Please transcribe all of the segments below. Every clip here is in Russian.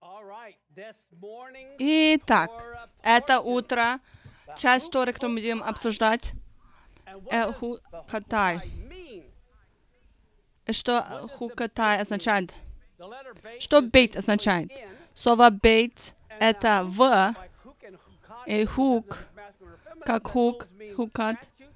Итак, это утро, часть Торы, которую мы будем обсуждать, Хукатай. Что Хукатай означает? Что бейт означает? Слово бейт — это в, и хук, как хук, хукат.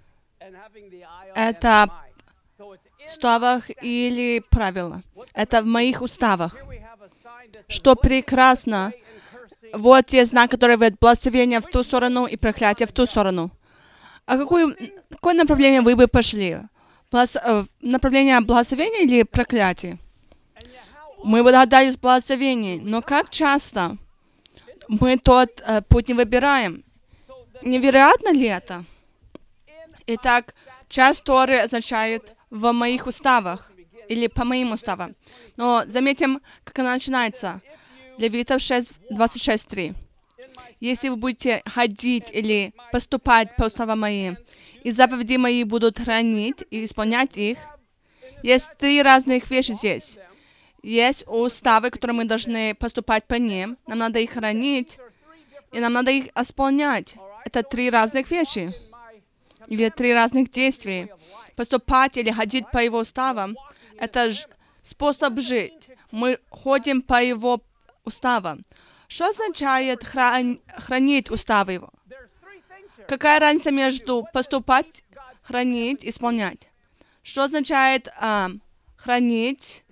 Это в уставах или правила. Это в моих уставах. Что прекрасно. Вот те знаки, которые ведут благословение в ту сторону и проклятие в ту сторону. А какое направление вы бы пошли? Направление благословения или проклятия? Мы бы догадались благословений, но как часто мы тот путь не выбираем? Невероятно ли это? Итак, часть Торы означает в моих уставах или по моим уставам. Но заметим, как она начинается. Левитов 6:26-3. Если вы будете ходить или поступать по уставам моим, и заповеди мои будут хранить и исполнять их, есть три разных вещи здесь. Есть уставы, которые мы должны поступать по ним, нам надо их хранить, и нам надо их исполнять. Это три разных вещи. Или три разных действия. Поступать или ходить по его уставам — это способ жить. Мы ходим по его уставам. Что означает хранить уставы его? Какая разница между поступать, хранить, исполнять? Что означает хранить?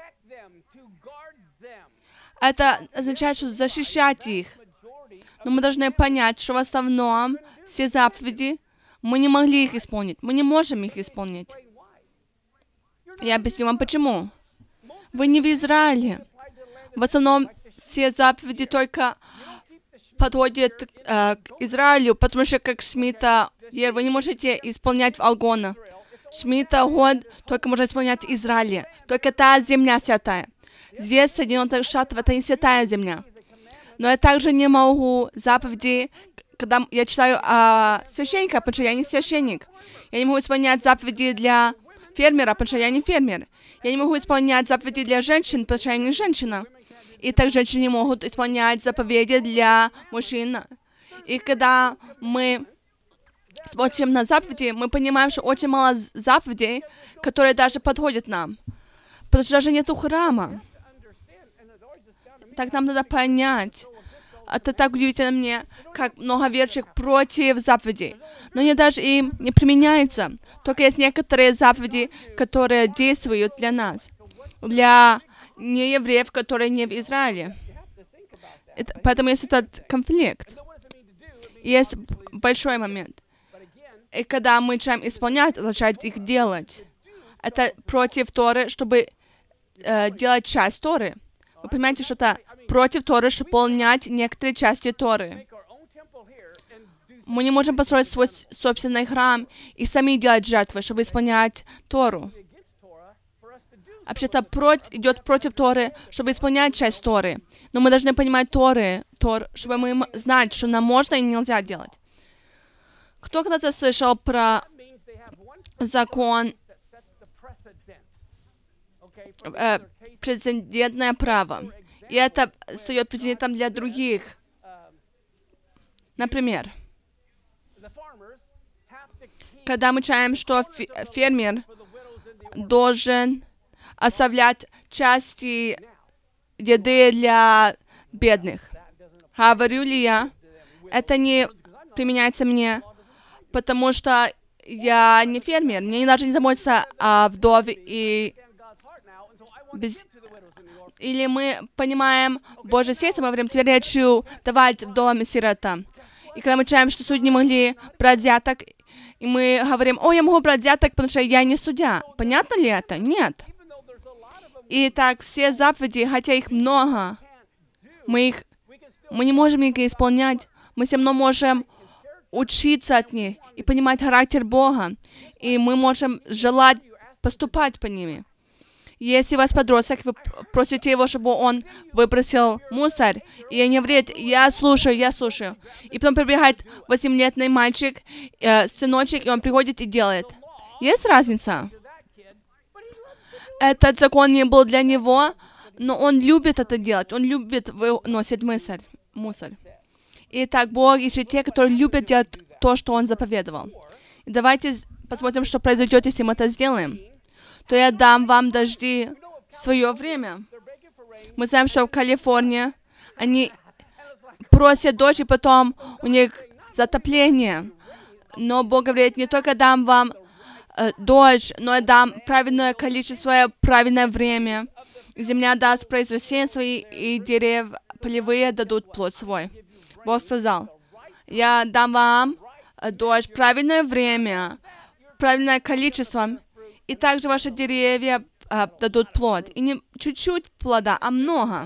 Это означает, что защищать их. Но мы должны понять, что в основном все заповеди мы не могли их исполнить. Мы не можем их исполнить. Я объясню вам почему. Вы не в Израиле. В основном все заповеди только подходят к Израилю, потому что как Шмита, вы не можете исполнять в Алгона. Шмита год только можно исполнять в Израиле. Только та земля святая. Здесь, в Соединенных Штатах, это не святая земля. Но я также не могу заповеди, когда я читаю священника, потому что я не священник. Я не могу исполнять заповеди для фермера, потому что я не фермер. Я не могу исполнять заповеди для женщин, потому что я не женщина. И так женщины не могут исполнять заповеди для мужчин. И когда мы смотрим на заповеди, мы понимаем, что очень мало заповедей, которые даже подходят нам. Потому что даже нету храма. Так нам надо понять. Это так удивительно мне, как много верующих против заповедей. Но они даже им не применяются. Только есть некоторые заповеди, которые действуют для нас. Для неевреев, которые не в Израиле. Поэтому есть этот конфликт. Есть большой момент. И когда мы начинаем исполнять, означает их делать. Это против Торы, чтобы делать часть Торы. Вы понимаете, что это против Торы, чтобы выполнять некоторые части Торы. Мы не можем построить свой собственный храм и сами делать жертвы, чтобы исполнять Тору. Вообще-то идет против Торы, чтобы исполнять часть Торы. Но мы должны понимать Торы, чтобы мы знать, что нам можно и нельзя делать. Кто когда-то слышал про закон прецедентное право? И это стает прецедентом для других. Например, когда мы читаем, что фермер должен оставлять части еды для бедных. Говорю ли я, это не применяется мне, потому что я не фермер. Мне не даже не заботиться о вдове и Или мы понимаем Божье сердце, мы говорим, теперь я хочу давать вдовам и сиротам. И когда мы читаем, что судьи не могли брать взяток, и мы говорим, я могу брать взяток, потому что я не судья. Понятно ли это? Нет. И так, все заповеди, хотя их много, мы не можем их исполнять. Мы все равно можем учиться от них и понимать характер Бога. И мы можем желать поступать по ними. Если у вас подросток, вы просите его, чтобы он выбросил мусор, и не вред, я слушаю. И потом прибегает 8-летний мальчик, сыночек, и он приходит и делает. Есть разница? Этот закон не был для него, Но он любит это делать, он любит выносить мусор. Итак, Бог ищет те, которые любят делать то, что Он заповедовал. И давайте посмотрим, что произойдет, если мы это сделаем. То я дам вам дожди в свое время. Мы знаем, что в Калифорнии они просят дождь, и потом у них затопление. Но Бог говорит, не только дам вам дождь, но и дам правильное количество, правильное время. Земля даст произрастения свои, и деревья полевые дадут плод свой. Бог сказал, я дам вам дождь, правильное время, правильное количество, и также ваши деревья дадут плод. И не чуть-чуть плода, а много.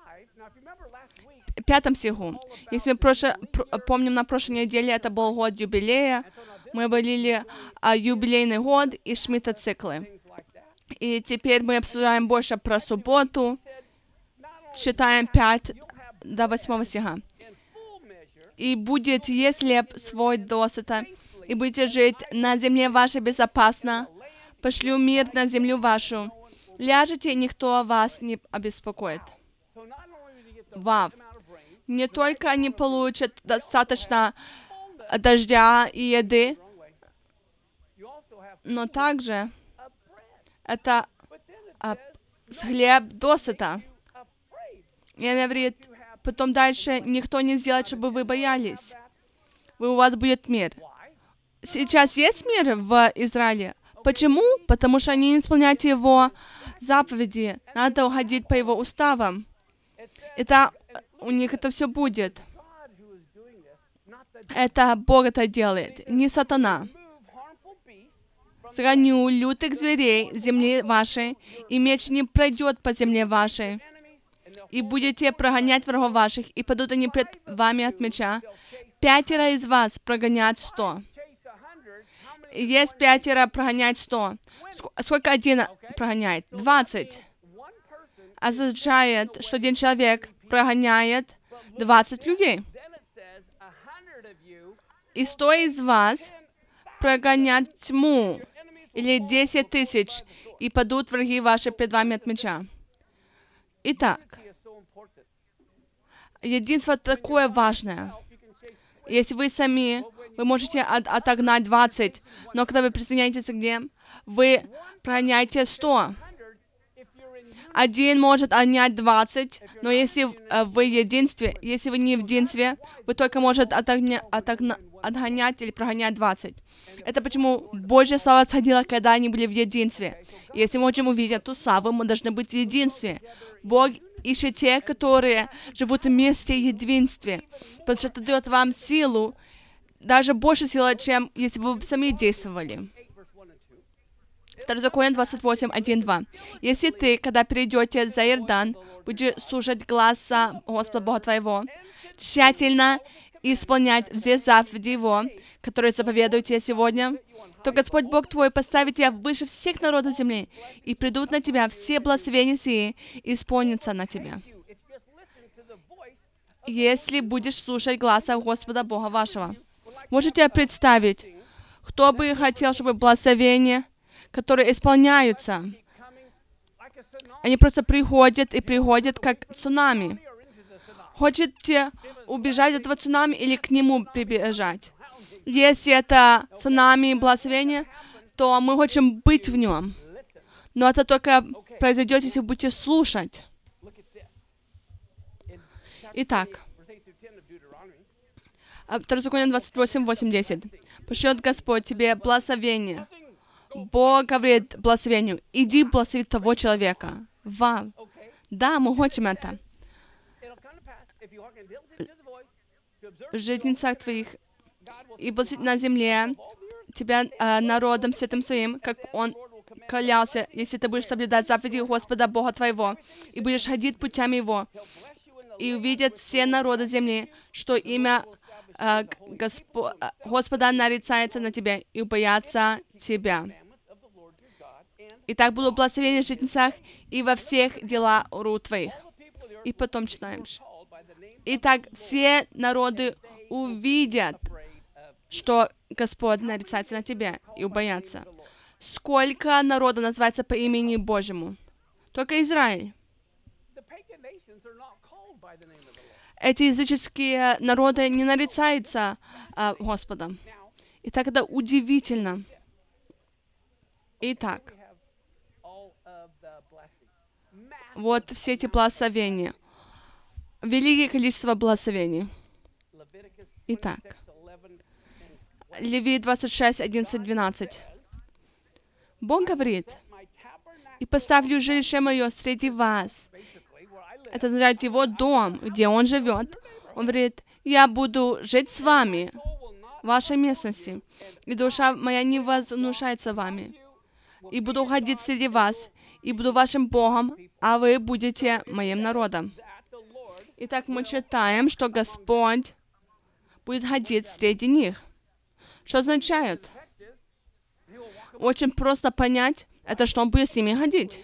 В 5 стиху. Если мы помним, на прошлой неделе это был год юбилея, мы валили юбилейный год и шмидта-циклы. И теперь мы обсуждаем больше про субботу, читаем 5 до 8 стиха. «И будет есть хлеб свой досыта, и будете жить на земле вашей безопасно. Пошлю мир на землю вашу. Ляжете, и никто вас не обеспокоит». Вау! Не только они получат достаточно дождя и еды, но также это хлеб досыта. И она говорит, потом дальше никто не сделает, чтобы вы боялись. У вас будет мир. Сейчас есть мир в Израиле? Почему? Потому что они не исполняют Его заповеди. Надо уходить по Его уставам. Это у них это все будет. Это Бог это делает, не сатана. «Сгоню лютых зверей земли вашей, и меч не пройдет по земле вашей. И будете прогонять врагов ваших, и падут они пред вами от меча. 5 из вас прогонят 100». Есть 5 прогоняет 100. Сколько один прогоняет? 20. Означает, что один человек прогоняет 20 людей. И 100 из вас прогонят тьму, или 10 тысяч, и падут враги ваши пред вами от меча. Итак, единство такое важное. Если вы сами, вы можете отогнать 20, но когда вы присоединяетесь к ним, вы прогоняете 100. Один может отнять 20, но если вы в единстве, если вы не в единстве, вы только можете отгонять или прогонять 20. Это почему Божья слава сходила, когда они были в единстве. Если мы хотим увидеть эту славу, мы должны быть в единстве. Бог ищет тех, которые живут вместе в единстве, потому что это дает вам силу, даже больше силы, чем если бы вы сами действовали. Второзаконие 28, 1, 2. «Если ты, когда перейдете за Иордан, будешь слушать гласа Господа Бога твоего, тщательно исполнять все заповеди Его, которые заповедуют тебе сегодня, то Господь Бог твой поставит тебя выше всех народов земли, и придут на тебя все благословения сии, и исполнятся на тебя, если будешь слушать гласа Господа Бога вашего». Можете представить, кто бы хотел, чтобы благословения, которые исполняются, они просто приходят и приходят, как цунами. Хотите убежать от этого цунами или к нему прибежать? Если это цунами благословения, то мы хотим быть в нем. Но это только произойдет, если вы будете слушать. Итак, Второзаконие 28, 8, 10. «Пошлет Господь тебе благословение». Бог говорит благословению, иди благослови того человека. Вау. Да, мы хотим это. В житницах твоих и благословить на земле тебя народом святым своим, как Он клялся, если ты будешь соблюдать заповеди Господа Бога твоего, и будешь ходить путями Его, и увидят все народы земли, что имя Господа нарицается на тебя, и убоятся тебя. Итак, будут благословения в житницах и во всех делах рук твоих. И потом читаем. Итак, все народы увидят, что Господь нарицается на тебя, и убоятся. Сколько народа называется по имени Божьему? Только Израиль. Эти языческие народы не нарицаются Господом. Итак, это удивительно. Итак, вот все эти благословения. Великое количество благословений. Итак, Левит 26, 11, 12. Бог говорит: «И поставлю жилище мое среди вас». Это означает его дом, где он живет. Он говорит: «Я буду жить с вами, в вашей местности, и душа моя не вознушается вами. И буду ходить среди вас, и буду вашим Богом, а вы будете моим народом». Итак, мы читаем, что Господь будет ходить среди них. Что означает? Очень просто понять, это что Он будет с ними ходить.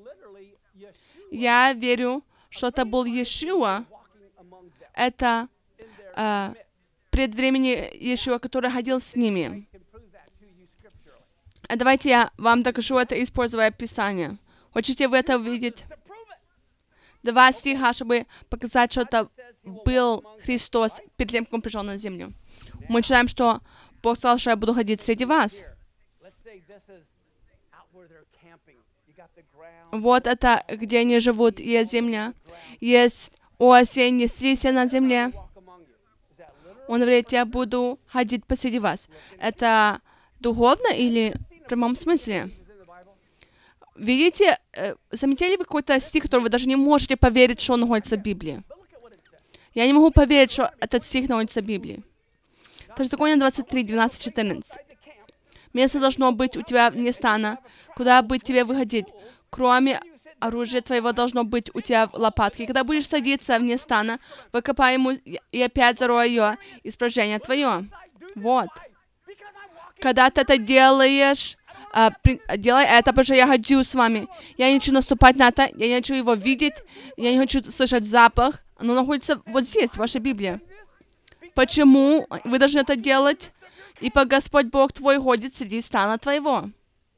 Я верю, что это был Иешуа, это предвремени Иешуа, который ходил с ними. Давайте я вам докажу это, используя Писание. Хотите вы это увидеть? 2 стиха, чтобы показать, что это был Христос перед тем, как Он пришел на землю. Мы читаем, что Бог сказал, что я буду ходить среди вас. Вот это, где они живут, есть земля. Есть осень, есть листья на земле. Он говорит: я буду ходить посреди вас. Это духовно или в прямом смысле? Видите, заметили вы какой-то стих, который вы даже не можете поверить, что он находится в Библии? Я не могу поверить, что этот стих находится в Библии. Второзаконие 23, 12, 14. «Место должно быть у тебя вне стана, куда бы тебе выходить. Кроме оружия твоего должно быть у тебя в лопатке. Когда будешь садиться вне стана, выкопай ему и опять зарой ее, испражение твое». Вот. Когда ты это делаешь, делай это, потому что я хочу с вами. Я не хочу наступать на это, я не хочу его видеть, я не хочу слышать запах. Оно находится вот здесь, в вашей Библии. Почему вы должны это делать? Ибо Господь Бог твой ходит среди стана твоего.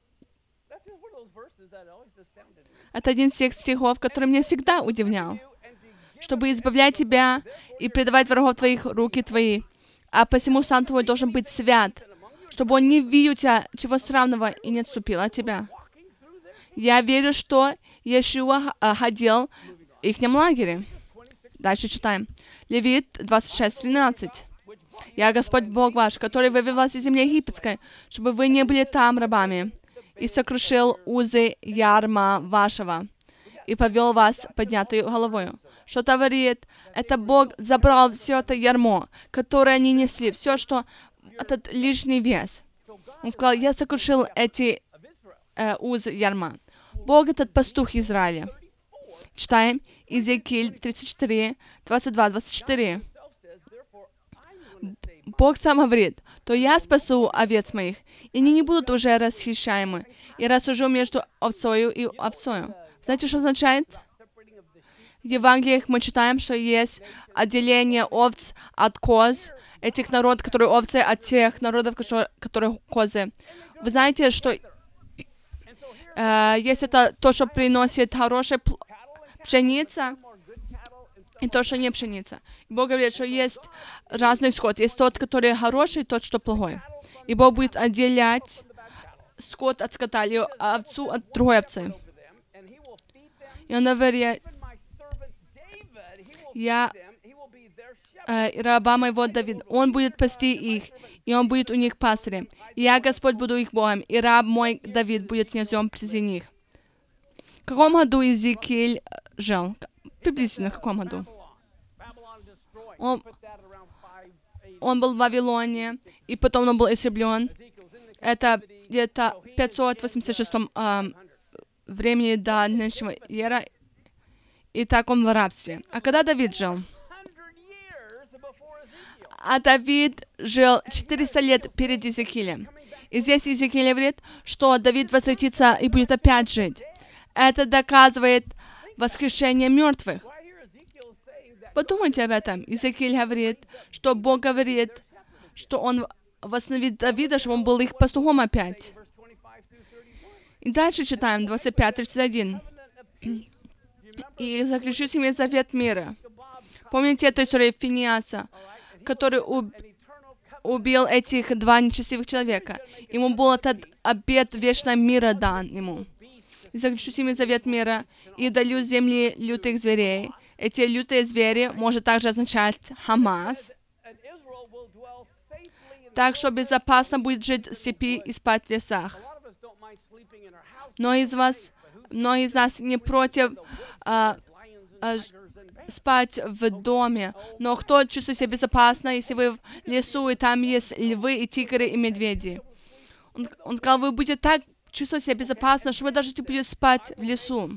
Это один из тех стихов, который меня всегда удивлял. Чтобы избавлять тебя и предавать врагов твоих руки твои. А посему стан твой должен быть свят, чтобы он не видел тебя, чего сравного, и не отступил от тебя. Я верю, что Иешуа ходил в их лагере. Дальше читаем. Левит 26, 13. «Я Господь Бог ваш, который вывел вас из земли египетской, чтобы вы не были там рабами, и сокрушил узы ярма вашего, и повел вас поднятой головою». Что говорит? Это Бог забрал все это ярмо, которое они несли, все, что этот лишний вес. Он сказал: я сокрушил эти узы ярма. Бог — этот пастух Израиля. Читаем Иезекииль 34, 22, 24. Бог сам говорит: то я спасу овец моих, и они не будут уже расхищаемы, и рассужу между овцою и овцою. Знаете, что означает? В Евангелиях мы читаем, что есть отделение овц от коз, этих народов, которые овцы, от тех народов, которые козы. Вы знаете, что есть это то, что приносит хорошая пшеница, и то, что не пшеница. Бог говорит, что есть разный скот. Есть тот, который хороший, тот, что плохой. И Бог будет отделять скот от скота, или овцу от другой овцы. И он говорит: я раба моего Давида, он будет пасти их, и он будет у них пастырем. И я, Господь, буду их Богом, и раб мой Давид будет князем среди них. В каком году Иезекииль жил? Приблизительно в каком году? Он был в Вавилоне, и потом он был истреблен. Это где-то в 586 времени до нынешнего эра. И так он в рабстве. А когда Давид жил? А Давид жил 400 лет перед Иезекиилем. И здесь Иезекииль говорит, что Давид возвратится и будет опять жить. Это доказывает воскрешение мертвых. Подумайте об этом. Иезекииль говорит, что Бог говорит, что Он восстановит Давида, чтобы он был их пастухом опять. И дальше читаем 25-31. и заключу с ними завет мира. Помните эту историю Финиаса, который убил этих два нечестивых человека? Ему был этот обет вечного мира дан ему. И заключу с ними завет мира, и удалю с земли лютых зверей. Эти лютые звери может также означать Хамас. Так что безопасно будет жить в степи и спать в лесах. Многие из нас не против спать в доме, но кто чувствует себя безопасно, если вы в лесу, и там есть львы, и тигры, и медведи? Он сказал, вы будете так чувствовать себя безопасно, что вы даже будете спать в лесу.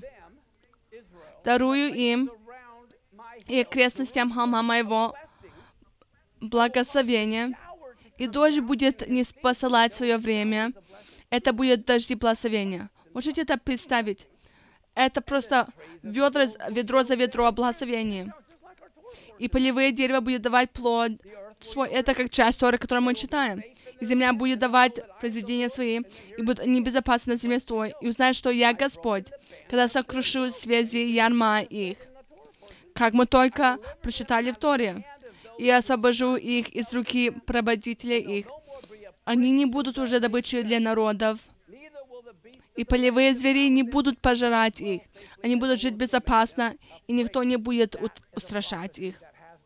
Дарую им и окрестностям холма моего благословения, и дождь будет не посылать свое время. Это будет дожди благословения. Можете это представить? Это просто ведро за ведро благословения. И полевые дерева будет давать плод свой. Это как часть Торы, которую мы читаем. И земля будет давать произведения свои, и будут они безопасны на земле твоей. И узнают, что я Господь, когда сокрушу связи ярма их. Как мы только прочитали в Торе. И освобожу их из руки поработителей их. Они не будут уже добычей для народов. И полевые звери не будут пожирать их. Они будут жить безопасно, и никто не будет устрашать их.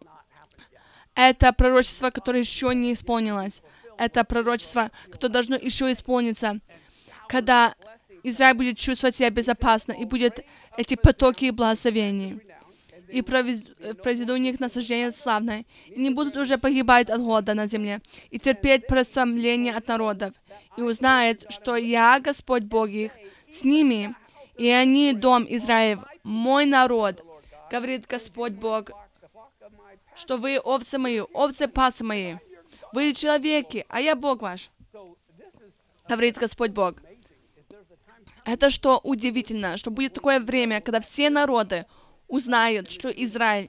Это пророчество, которое еще не исполнилось. Это пророчество, которое должно еще исполниться. Когда Израиль будет чувствовать себя безопасно, и будет эти потоки благословений. И произведу у них насаждение славное, и не будут уже погибать от голода на земле, и терпеть просрамление от народов, и узнает, что я, Господь Бог их, с ними, и они, дом Израилев, мой народ, говорит Господь Бог, что вы овцы мои, овцы пасы мои, вы человеки, а я Бог ваш, говорит Господь Бог. Это что удивительно, что будет такое время, когда все народы узнают, что Израиль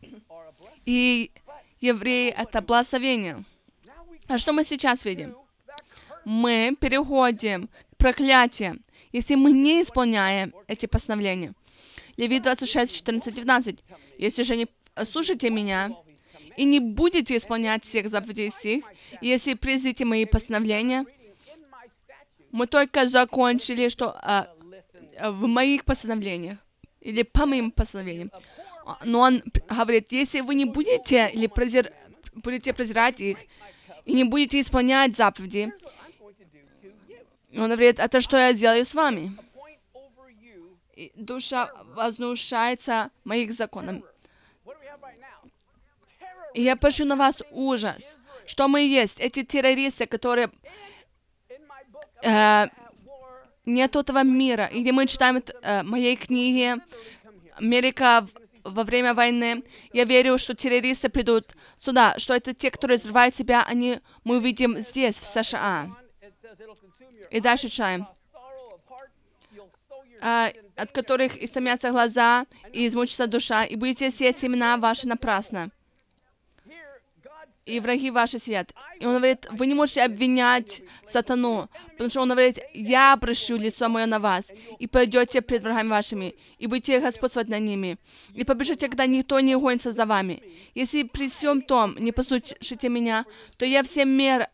и евреи — это благословение. А что мы сейчас видим? Мы переходим к проклятиям, если мы не исполняем эти постановления. Левит 26, 14, 19. Если же не слушаете меня и не будете исполнять всех заповедей сих, если презрите мои постановления, мы только закончили, что в моих постановлениях, или по моим постановлениям. Но он говорит, если вы не будете или будете презирать их, и не будете исполнять заповеди, он говорит, это что я сделаю с вами. И душа вознушается моих законом. И я пошлю на вас ужас. Что мы есть? Эти террористы, которые нет этого мира. И где мы читаем в моей книге «Америка во время войны», я верю, что террористы придут сюда, что это те, которые взрывают себя, мы увидим здесь, в США. И дальше читаем. От которых истомятся глаза, и измучится душа, и будете сеять семена ваши напрасно. И враги ваши сидят. И он говорит, вы не можете обвинять сатану, потому что он говорит, я обращу лицо мое на вас, и пойдете пред врагами вашими, и будете господствовать над ними, и побежите, когда никто не гонится за вами. Если при всем том не послушаете меня, то я всемиро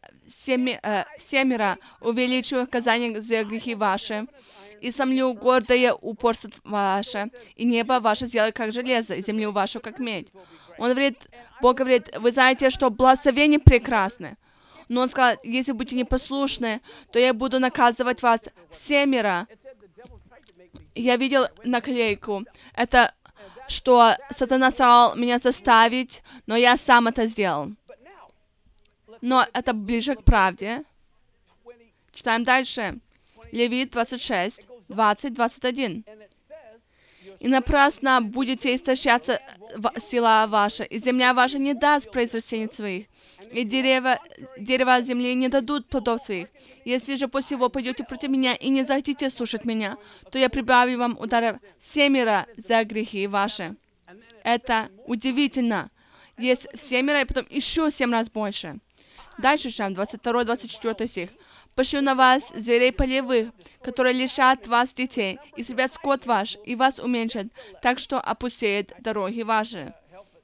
увеличу наказание за грехи ваши, и сомлю гордое упорство ваше, и небо ваше сделаю как железо, и землю вашу как медь. Он говорит, Бог говорит, вы знаете, что благословение прекрасны. Но он сказал, если будете непослушны, то я буду наказывать вас всемиро. Я видел наклейку. Это, что сатана старал меня заставить, но я сам это сделал. Но это ближе к правде. Читаем дальше. Левит 26, 20, 21. И напрасно будете истощаться сила ваша, и земля ваша не даст произрастений своих, и дерева земли не дадут плодов своих. Если же после всего пойдете против меня и не захотите слушать меня, то я прибавлю вам ударов семеро за грехи ваши. Это удивительно. Есть семеро, и потом еще 7 раз больше. Дальше, 22-24 стих. Пошлю на вас зверей полевых, которые лишат вас детей, и съедят скот ваш, и вас уменьшат, так что опустеют дороги ваши.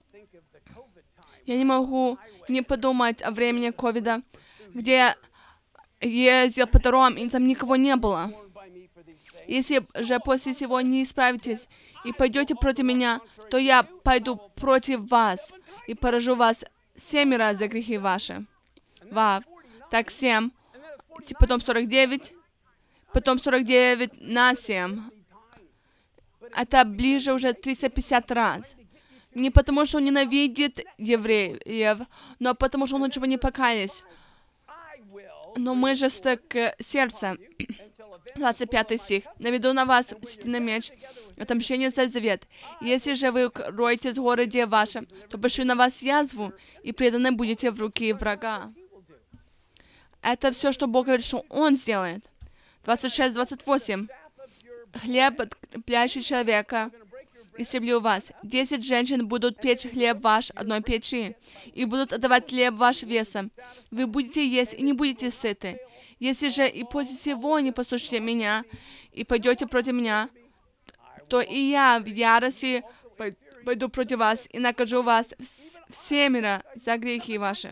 Я не могу не подумать о времени ковида, где я ездил по дорогам, и там никого не было. Если же после всего не исправитесь и пойдете против меня, то я пойду против вас и поражу вас 7 раз за грехи ваши. Вав. Так 7, потом 49, потом 49 на 7. Это ближе уже 350 раз. Не потому, что он ненавидит евреев, но потому, что он лучше бы не покаялись. Но мы жесток сердце. 25 стих. «Наведу на вас мстительный меч, отомщение за завет. Если же вы укроетесь в городе вашем, то пошлю на вас язву, и преданы будете в руки врага». Это все, что Бог говорит, что Он сделает. 26-28. «Хлеб, подкрепляющий человека, истреблю вас. 10 женщин будут печь хлеб ваш одной печи, и будут отдавать хлеб ваш весом. Вы будете есть и не будете сыты. Если же и после всего не послушаете меня и пойдете против меня, то и я в ярости пойду против вас и накажу вас всемеро за грехи ваши».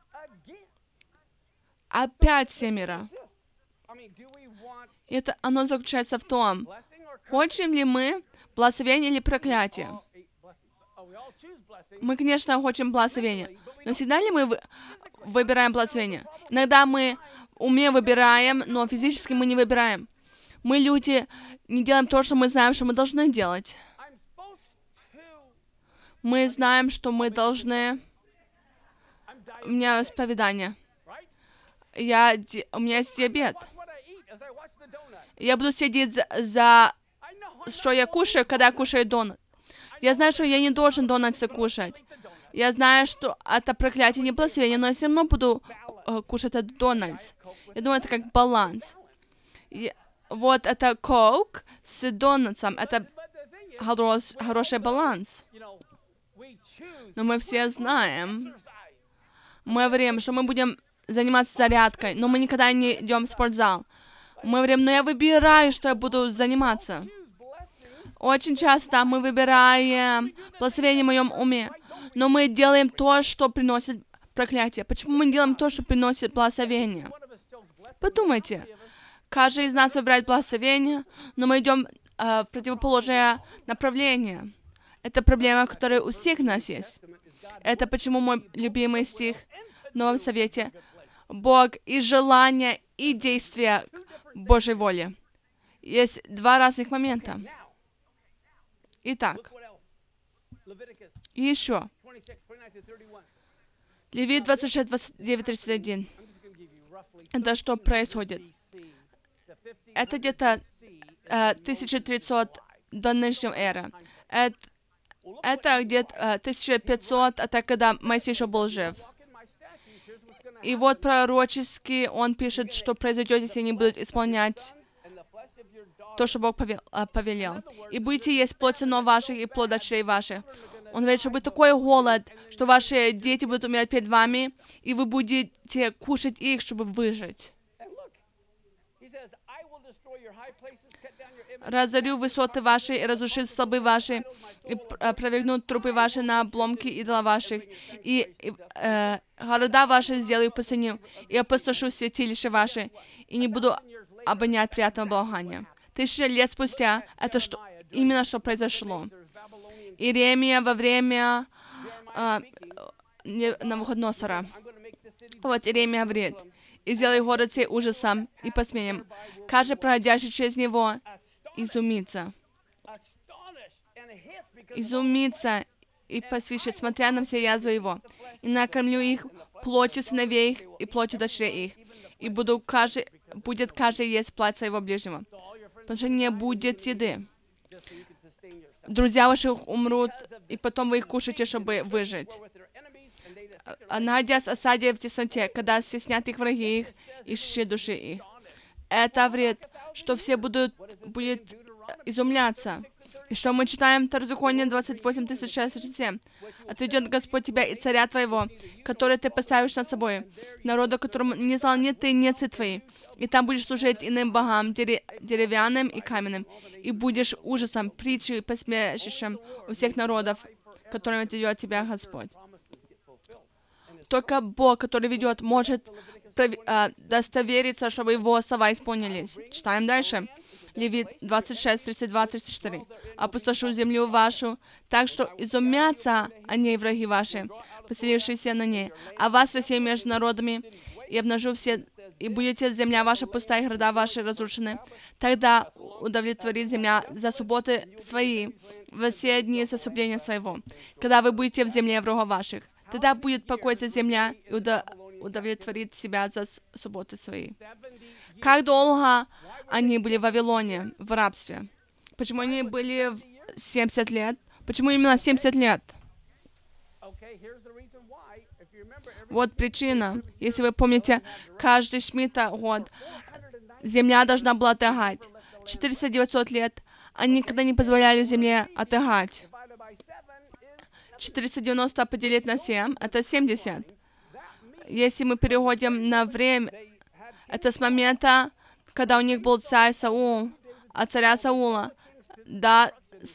Опять 7. Это оно заключается в том, хотим ли мы благословение или проклятие. Мы, конечно, хотим благословение, но всегда ли мы выбираем благословение? Иногда мы в уме выбираем, но физически мы не выбираем. Мы, люди, не делаем то, что мы знаем, что мы должны делать. Мы знаем, что мы должны... У меня исповедание. У меня есть диабет. Я буду следить за что я кушаю, когда я кушаю донат. Я знаю, что я не должен донатсы кушать. Я знаю, что это проклятие, не благословение, но я все равно буду кушать этот донатс. Я думаю, это как баланс. Вот это коук с донатсом. Это хороший баланс. Но мы все знаем, мы говорим, что мы будем заниматься зарядкой, но мы никогда не идем в спортзал. Мы говорим, но я выбираю, что я буду заниматься. Очень часто мы выбираем благословение в моем уме, но мы делаем то, что приносит проклятие. Почему мы делаем то, что приносит благословение? Подумайте. Каждый из нас выбирает благословение, но мы идем в противоположное направление. Это проблема, которая у всех нас есть. Это почему мой любимый стих в Новом Завете. Бог и желание, и действие Божьей воли. Есть 2 разных момента. Итак, и еще. Левит 26, 29, 31. Это что происходит? Это где-то 1300 до нынешней эры. Это где-то 1500, это когда Моисей еще был жив. И вот пророчески он пишет, что произойдет, если они будут исполнять то, что Бог повелел. «И будете есть плоть сынов ваших и плод дочерей ваших». Он говорит, что будет такой голод, что ваши дети будут умирать перед вами, и вы будете кушать их, чтобы выжить. «Разорю высоты ваши, и разрушит столбы ваши, и провергнут трупы ваши на обломки идолов ваших, и города ваши сделаю пустыню, и опустошу святилища ваши, и не буду обонять приятного благоухания». 1000 лет спустя это именно что произошло. Иеремия во время Навуходоносора. Вот Иеремия говорит: «И сделай город сей ужасом и посмеем. Каждый, проходящий через него, изумится». Изумится и посвящет, смотря на все язвы его. «И накормлю их плотью сыновей их и плотью дочерей их. И будет каждый есть плоть своего ближнего. Потому что не будет еды. Друзья ваши умрут, и потом вы их кушаете, чтобы выжить. Находясь в осаде в тесноте, когда стеснят их враги их, ищи души их». Это говорит, что все будут изумляться. И что мы читаем? Второзаконие 28:36-37. «Отведет Господь тебя и царя твоего, который ты поставишь над собой, народу, которому не знал ни ты, ни отцы твои. И там будешь служить иным богам, деревянным и каменным, и будешь ужасом, притчей, посмешищем у всех народов, которыми отведет тебя Господь». Только Бог, который ведет, может достовериться, чтобы его слова исполнились. Читаем дальше. Левит 26:32-34. «Опустошу землю вашу, так что изумятся о ней враги ваши, поселившиеся на ней, а вас рассею между народами, и обнажу все, и будете земля ваша пустая, и города ваши разрушены. Тогда удовлетворит земля за субботы свои, во все дни заступления своего, когда вы будете в земле врагов ваших. Тогда будет покоиться земля и удовлетворит себя за субботы свои». Как долго они были в Вавилоне, в рабстве? Почему они были 70 лет? Почему именно 70 лет? Вот причина. Если вы помните, каждый шмита год земля должна была отдыхать. 400-900 лет они никогда не позволяли земле отдыхать. 490 поделить на 7, это 70. Если мы переходим на время, это с момента, когда у них был царь Саул, от царя Саула, во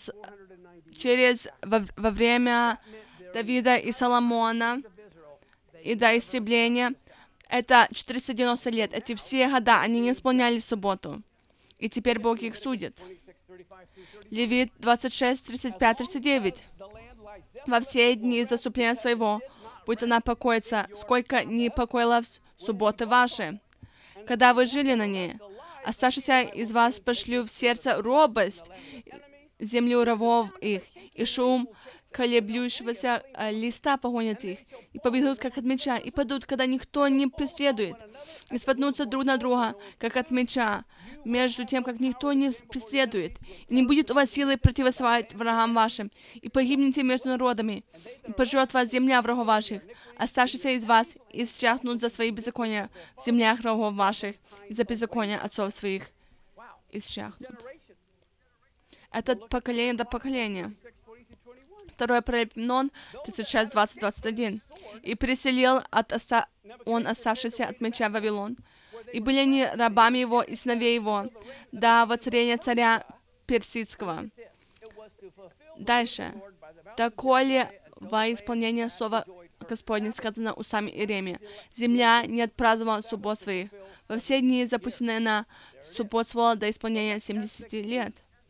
время Давида и Соломона, и до истребления, это 490 лет. Эти все года они не исполняли субботу. И теперь Бог их судит. Левит 26:35-39. «Во все дни заступления своего будет она покоиться, сколько не покоила в субботы ваши, когда вы жили на ней. Оставшийся из вас пошлю в сердце робость, в землю рабов их, и шум колеблющегося листа погонит их, и побегут, как от меча, и падут, когда никто не преследует, и споткнутся друг на друга, как от меча, между тем, как никто не преследует. И не будет у вас силы противостоять врагам вашим, и погибнете между народами, и пожрет вас земля врагов ваших, оставшиеся из вас, и счахнут за свои беззакония в землях врагов ваших, и за беззакония отцов своих исчахнут». Это поколение до поколения. 2 Паралипоменон 36:20-21. «И переселил он оставшийся от меча Вавилон, и были они рабами его и сыновей его, до воцарения царя Персидского». Дальше. «Доколе во исполнение слова Господне сказано устами Иеремии, земля не отпраздновала суббот своих, во все дни запущенные на субботствовала до исполнения 70 лет».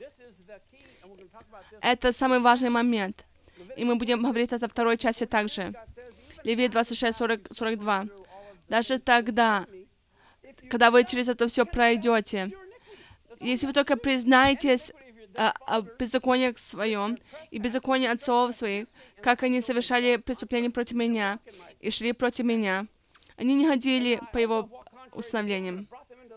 Это самый важный момент. И мы будем говорить это во второй части также. Левит 26:42. «Даже тогда, когда вы через это все пройдете, если вы только признаетесь о беззаконии своем и беззаконии отцов своих, как они совершали преступления против меня и шли против меня, они не ходили по его установлениям,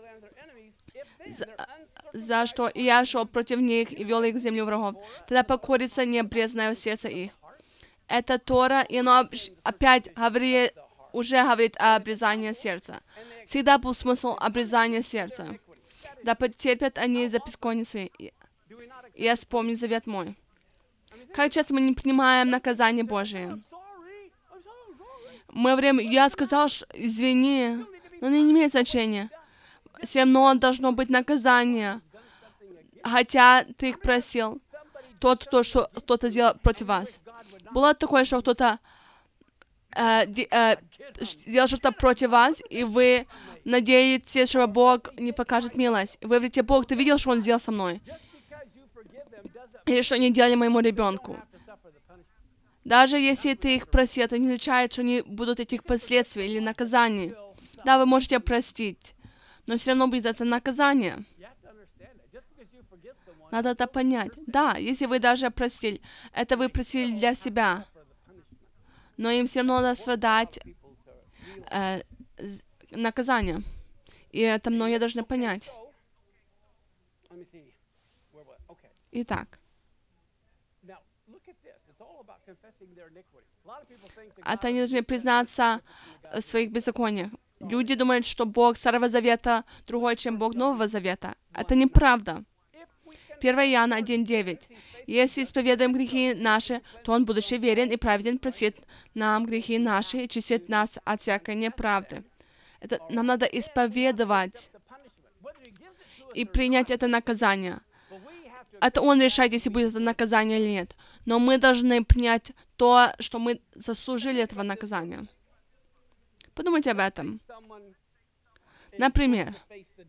за что и я шел против них и вел их в землю врагов. Тогда покорится необрезанное сердце их». Это Тора, и оно опять уже говорит о обрезании сердца. Всегда был смысл обрезания сердца. «Да потерпят они за беззаконие свои, и я вспомню завет мой». Как часто мы не принимаем наказание Божие? Мы говорим: «Я сказал, извини», но не имеет значения. Все равно должно быть наказание, хотя ты их просил. Что кто-то сделал против вас. Было такое, что кто-то сделал что-то против вас, и вы надеетесь, что Бог не покажет милость. И вы говорите: «Бог, ты видел, что Он сделал со мной? Или что они делали моему ребенку?» Даже если ты их просил, это не означает, что они будут этих последствий или наказаний. Да, вы можете простить, но все равно будет это наказание. Надо это понять. Да, если вы даже простили, это вы просили для себя, но им все равно надо страдать наказание. И это многие должны понять. Итак, это они должны признаться в своих беззакониях. Люди думают, что Бог Старого Завета другой, чем Бог Нового Завета. Это неправда. 1 Иоанна 1:9. Если исповедуем грехи наши, то Он, будучи верен и праведен, простит нам грехи наши и чистит нас от всякой неправды. Это нам надо исповедовать и принять это наказание. Это Он решает, если будет это наказание или нет. Но мы должны принять то, что мы заслужили этого наказания. Подумайте об этом. Например,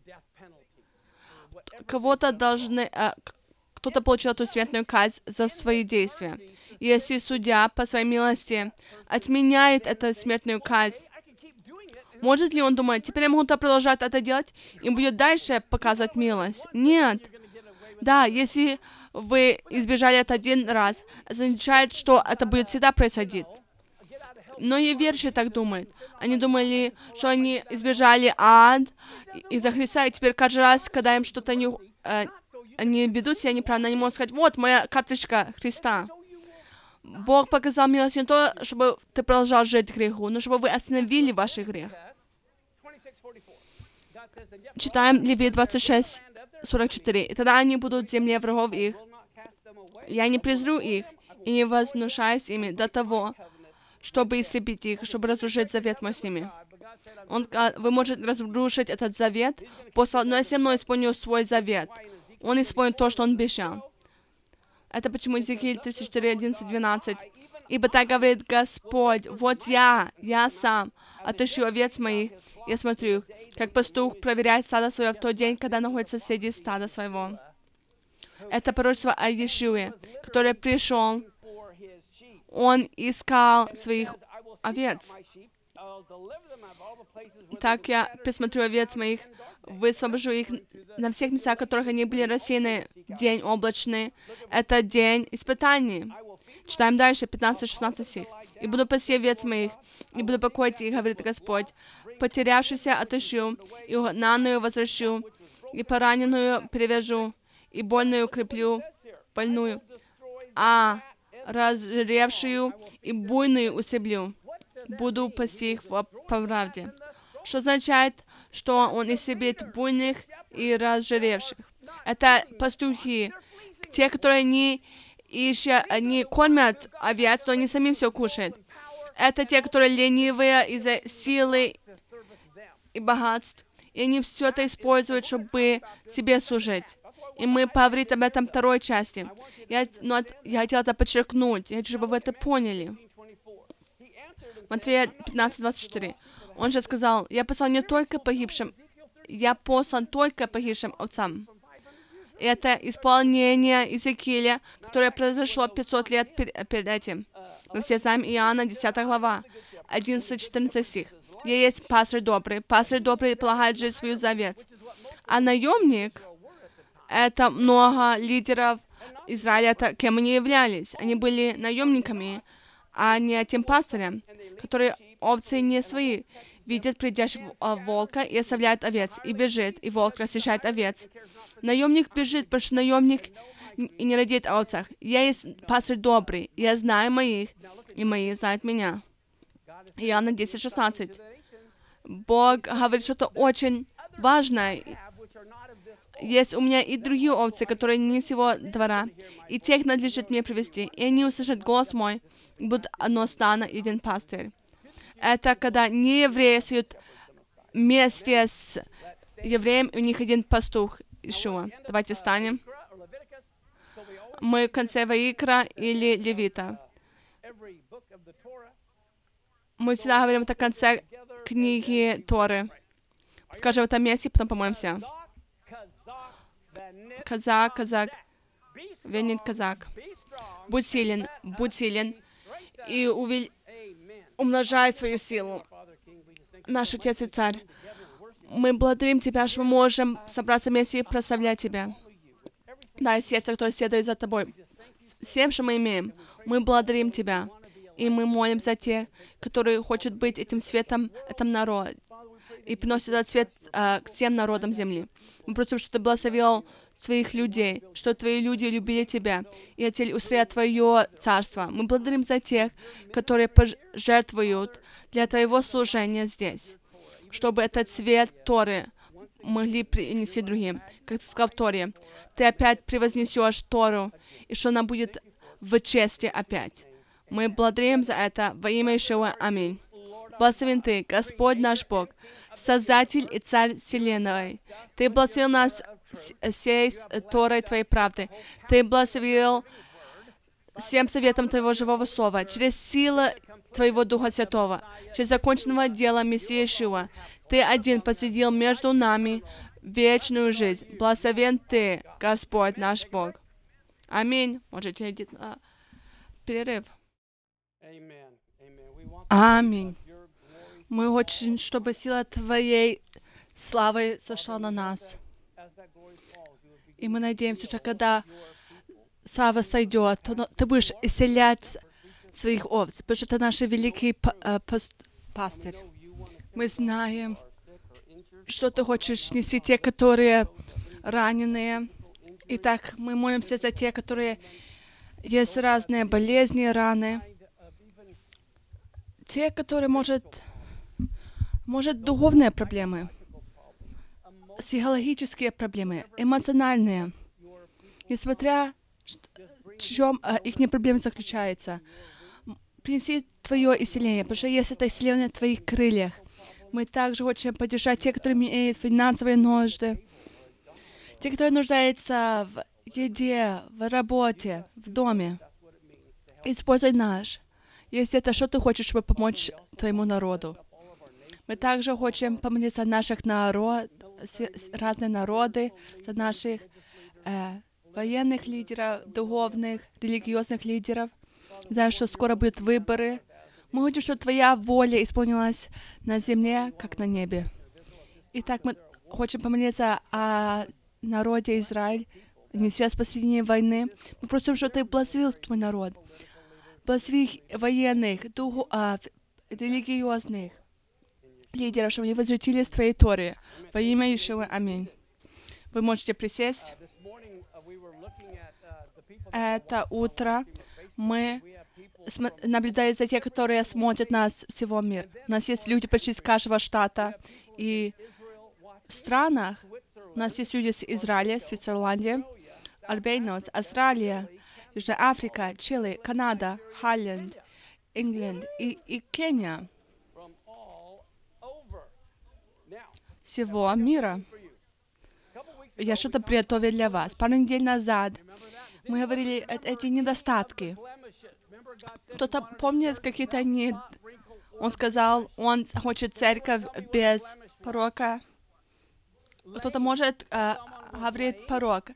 кто-то получил эту смертную казнь за свои действия. Если судья по своей милости отменяет эту смертную казнь, может ли он думать, теперь я могу продолжать это делать и будет дальше показывать милость? Нет. Да, если вы избежали это один раз, означает, что это будет всегда происходить. Но и верующие так думают. Они думали, что они избежали ад из-за Христа, и теперь каждый раз, когда им что-то они ведут себя неправильно, они могут сказать, вот моя карточка Христа. Бог показал милость не то, чтобы ты продолжал жить в греху, но чтобы вы остановили ваш грех. Читаем Левит 26:44. И тогда они будут в земле врагов их. Я не презрю их и не вознушаюсь ими до того, чтобы истребить их, чтобы разрушить завет мой с ними. Он сказал, вы можете разрушить этот завет, но я все равно исполню свой завет. Он исполнит то, что Он обещал. Это почему Иезекииль 34, 11, 12. Ибо так говорит Господь, вот я сам отыщу овец моих и осмотрю их, как пастух проверяет стадо свое в тот день, когда находится среди стада своего. Это пророчество о Иешуе, который пришел. Он искал своих овец. Так я присмотрю овец моих, высвобожу их на всех местах, в которых они были рассеяны. День облачный. Это день испытаний. Читаем дальше, 15-16 стих. «И буду пасти овец моих, и буду покоить их, говорит Господь. Потерявшуюся отыщу, и угнанную возвращу, и пораненную перевяжу, и больную укреплю, больную, а разжиревшую и буйную усыплю. Буду пасти их по правде». Что означает, что Он истребит буйных и разжиревших. Это пастухи, те, которые не кормят овец, но они сами все кушают. Это те, которые ленивые из-за силы и богатств. И они все это используют, чтобы себе служить. И мы поговорим об этом второй части. Я хотела это подчеркнуть, я хочу, чтобы вы это поняли. Матфея 15:24. Он же сказал, я послал не только погибшим, я послан только погибшим овцам. Это исполнение Иезекииля, которое произошло 500 лет перед этим. Мы все знаем Иоанна 10 глава, 11-14 стих. «Я есть пастырь добрый полагает жизнь свою за овец». А наемник — это много лидеров Израиля, это кем они являлись. Они были наемниками, а не тем пастырем, которые овцы не свои. Видит придящего волка и оставляет овец, и бежит, и волк расчищает овец. Наемник бежит, потому что наемник и не радеет о овцах. Я есть пастырь добрый, я знаю моих, и мои знают меня. Иоанна 10:16. Бог говорит что-то очень важное. Есть у меня и другие овцы, которые не с его двора, и тех надлежит мне привести, и они услышат голос мой, и будут одно стадо, один пастырь. Это когда неевреи стоят вместе с евреем, и у них один пастух Ишуа. Давайте встанем. Мы в конце Ваикра или Левита. Мы всегда говорим это в конце книги Торы. Скажем в этом месте, потом помоемся. Казак, венит казак. Будь силен, и умножай свою силу. Наш Отец и Царь, мы благодарим Тебя, что мы можем собраться вместе и прославлять Тебя. Дай сердце, которое следует за Тобой. Всем, что мы имеем, мы благодарим Тебя. И мы молим за тех, которые хотят быть этим светом, этим народом, и приносят этот свет к всем народам земли. Мы просим, что Ты благословил своих людей, что Твои люди любили Тебя и хотели устроить Твое царство. Мы благодарим за тех, которые пожертвуют для Твоего служения здесь, чтобы этот свет Торы могли принести другим. Как ты сказал в Торе, ты опять превознесешь Тору, и что она будет в чести опять. Мы благодарим за это во имя Ишуа. Аминь. Благословен Ты, Господь наш Бог, Создатель и Царь Вселенной. Ты благословил нас всей Торой Твоей правды. Ты благословил всем советом Твоего живого слова, через силу Твоего Духа Святого, через законченного дела Мессии Иешуа. Ты один посадил между нами вечную жизнь. Благословен Ты, Господь наш Бог. Аминь. Можете идти на перерыв. Аминь. Мы очень, чтобы сила Твоей славы сошла на нас. И мы надеемся, что когда слава сойдет, Ты будешь исцелять своих овц, потому что Ты наш великий пастырь. Мы знаем, что Ты хочешь нести те, которые раненые. Итак, мы молимся за те, которые есть разные болезни, раны. Те, которые, может, духовные проблемы, психологические проблемы, эмоциональные. Несмотря, в чем их проблема заключается. Принеси Твое исцеление, потому что есть это исцеление в Твоих крыльях. Мы также хотим поддержать те, которые имеют финансовые нужды, те, которые нуждаются в еде, в работе, в доме. Используй наш. Если это что ты хочешь, чтобы помочь Твоему народу. Мы также хотим помолиться за наших разные народы, за наших военных лидеров, духовных, религиозных лидеров. Знаем, что скоро будут выборы. Мы хотим, чтобы Твоя воля исполнилась на земле, как на небе. Итак, мы хотим помолиться о народе Израиль, не сейчас посредине войны. Мы просим, чтобы Ты благословил Твой народ. Благослови военных, религиозных лидеров, чтобы они возвратились в Твоей Торе. Во имя Иешуа. Аминь. Вы можете присесть. Это утро мы наблюдаем за теми, которые смотрят нас всего мира. У нас есть люди почти из каждого штата. И в странах у нас есть люди из Израиля, Швейцарландии, Арбейнос, Австралия, Южная Африка, Чили, Канада, Холланд, Ингланд и Кения. Всего мира. Я что-то приготовил для вас. Пару недель назад мы говорили эти недостатки. Кто-то помнит какие-то Он сказал, он хочет церковь без порока. Кто-то может говорить порок.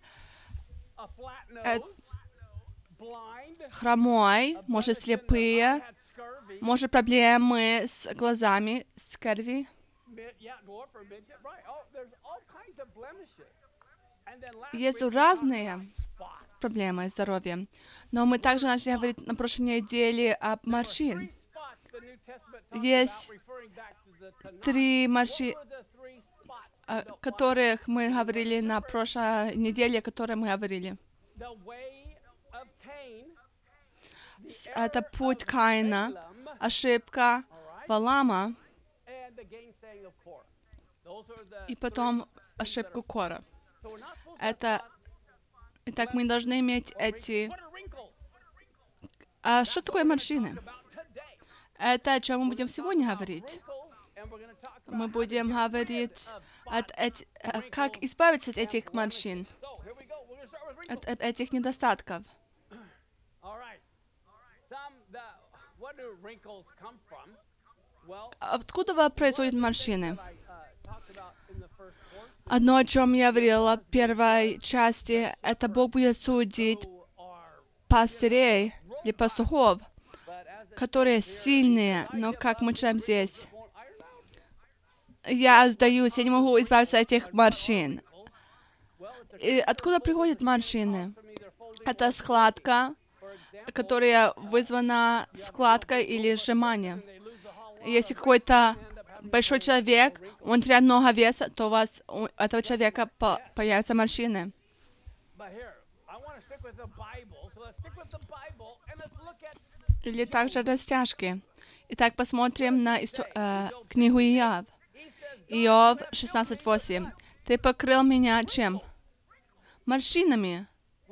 Хромой, может слепые, может проблемы с глазами, скорби. Есть разные проблемы здоровья. Но мы также начали говорить на прошлой неделе об морщин. Есть 3 морщины, о которых мы говорили на прошлой неделе, о которых мы говорили. Это путь Каина, ошибка Валаама и потом ошибку Кора. Итак, мы должны иметь эти... А что такое морщины? Это о чем мы будем сегодня говорить. Мы будем говорить, как избавиться от этих морщин, от этих недостатков. Откуда происходят морщины? Одно, о чем я говорила в первой части, это Бог будет судить пастырей или пастухов, которые сильные, но как мы читаем здесь, я сдаюсь, я не могу избавиться от этих морщин. И откуда приходят морщины? Это складка, которая вызвана складкой или сжиманием. Если какой-то большой человек, он теряет много веса, то у этого человека появятся морщины. Или также растяжки. Итак, посмотрим на книгу Иов. Иов 16:8. Ты покрыл меня чем? Морщинами.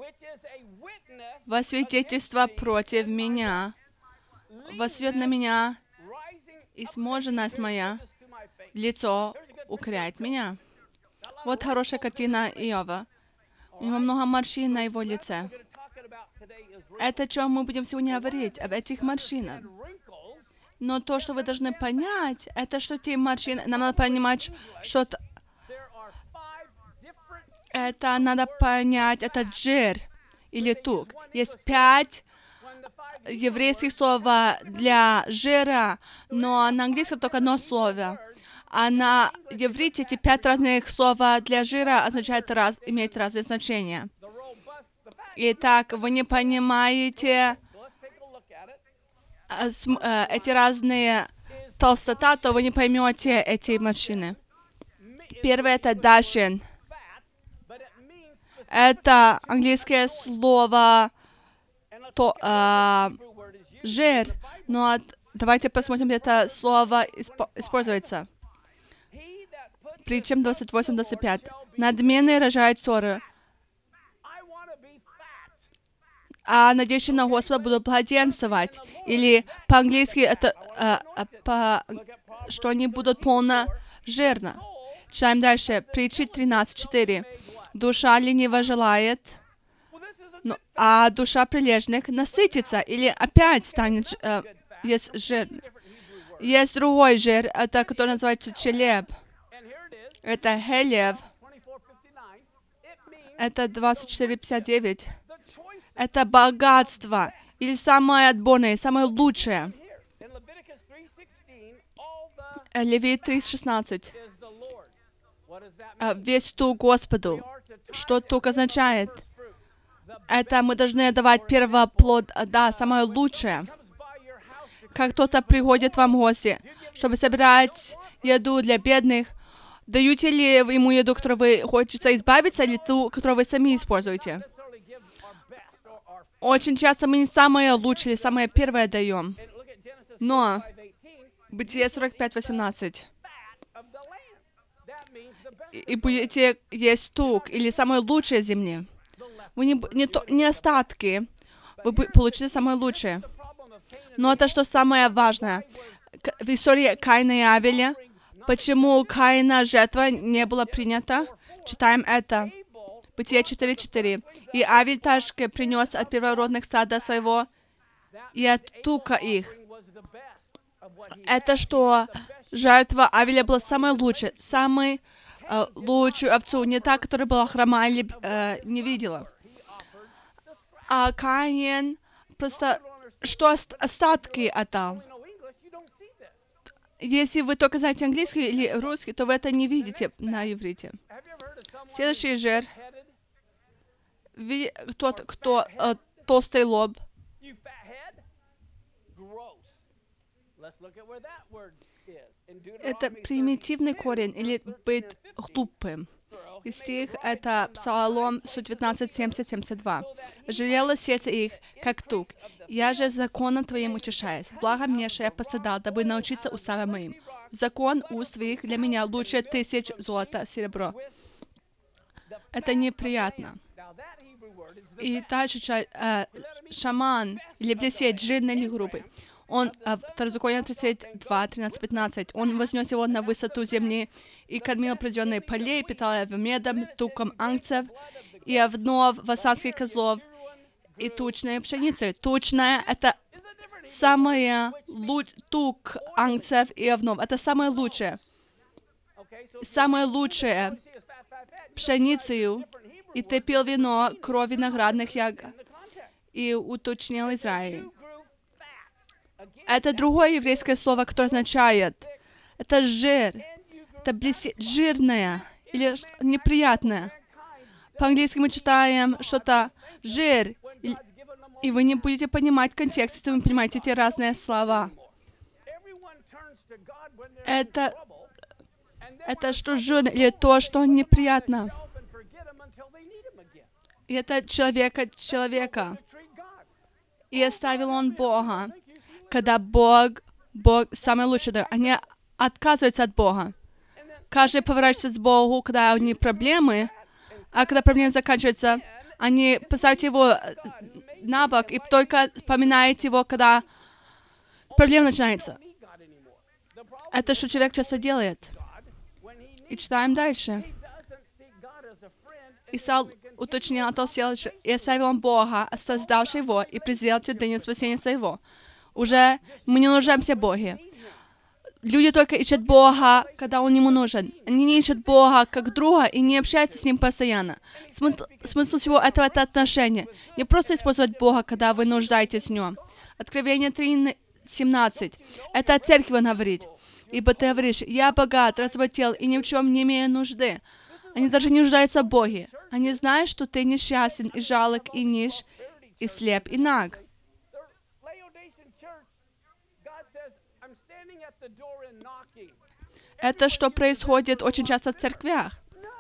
Во свидетельство против меня. Восстает на меня и сможенность моя. Лицо укоряет меня. Вот хорошая картина Иова. У него много морщин на его лице. Это, о чем мы будем сегодня говорить, об этих морщинах. Но то, что вы должны понять, это что эти морщины... Нам надо понимать, что это надо понять, этот жир или тук. Есть 5 еврейских слов для жира, но на английском только одно слово. А на иврите эти 5 разных слов для жира означают имеют разные значения. Итак, вы не понимаете эти разные толстота, то вы не поймете эти морщины. Первое — это дашин. Это английское слово жир, но давайте посмотрим, где это слово используется. Притчам 28-25. Надменные рожают ссоры, а надеющие на Господа будут благоденствовать. Или по-английски это что они будут полно жирно. Читаем дальше. Притчи 13:4. Душа ленива желает, а душа прилежных насытится. Или опять станет есть жир. Есть другой жир, это который называется челеб. Это хелев. Это 24:59. Это богатство. Или самое отборное, самое лучшее. Левит 3:16. Весь тук Господу. Что тук означает? Это мы должны давать первоплод, да, самое лучшее. Как кто-то приходит вам в гости, чтобы собирать еду для бедных, даете ли ему еду, которую вы хочется избавиться, или ту, которую вы сами используете? Очень часто мы не самое лучшее, самое первое даем. Но Бытие 45:18. И будете есть тук, или самое лучшее земли. Вы не остатки, вы получите самое лучшее. Но это что самое важное. В истории Каина и Авеля, почему Каина жертва не была принята, читаем это. Бытие 4:4. И Авель также принес от первородных стада своего и от тука их. Это что жертва Авеля была самая лучшая, самый лучшую овцу, не та, которая была хрома или не видела. А Каин просто что остатки отдал. Если вы только знаете английский или русский, то вы это не видите на иврите. Следующий жир. Тот, кто толстый лоб. Это примитивный корень, или быть глупым. И стих — это Псалом 119:70-72. «Жалело сердце их, как тук. Я же законом Твоим утешаюсь. Благо мне, что я пострадал, дабы научиться уставам моим. Закон уст Твоих для меня лучше 1000 золота, серебро». Это неприятно. И дальше шаман, или блесет, жирный или грубый. Он, Второзаконие 32:13-15, он вознес его на высоту земли и кормил определенные полей, питал его медом, туком ангцев и овнов, васанских козлов и тучной пшеницы. Тучная — это самое тук ангцев и овнов. Это самое лучшее. Самое лучшее пшеницею, и ты пил вино, кровь виноградных ягод, и уточнил Израиль. Это другое еврейское слово, которое означает, это жир, это жирное или неприятное. По-английски мы читаем что-то жир, и вы не будете понимать контекст, если вы понимаете эти разные слова. Это что жир, или то, что неприятно. И это человека. И оставил он Бога. Когда Бог самое лучшее дает, они отказываются от Бога. каждый поворачивается к Богу, когда у них проблемы, а когда проблемы заканчиваются, они поставят его на бок и только вспоминают его, когда проблема начинается. Это что человек часто делает. И читаем дальше. Исаак уточнил, оттолстел и оставил он Бога, создавший его, и презрел твердыню спасения своего. Уже мы не нуждаемся в Боге. Люди только ищут Бога, когда Он ему нужен. Они не ищут Бога как друга и не общаются с Ним постоянно. Смысл всего этого — это отношение. Не просто использовать Бога, когда вы нуждаетесь в Нем. Откровение 3:17. Это о церкви Он говорит. Ибо ты говоришь: я богат, разбогател и ни в чем не имею нужды. Они даже не нуждаются в Боге. Они знают, что ты несчастен и жалок и нищ, и слеп, и наг. Это что происходит очень часто в церквях.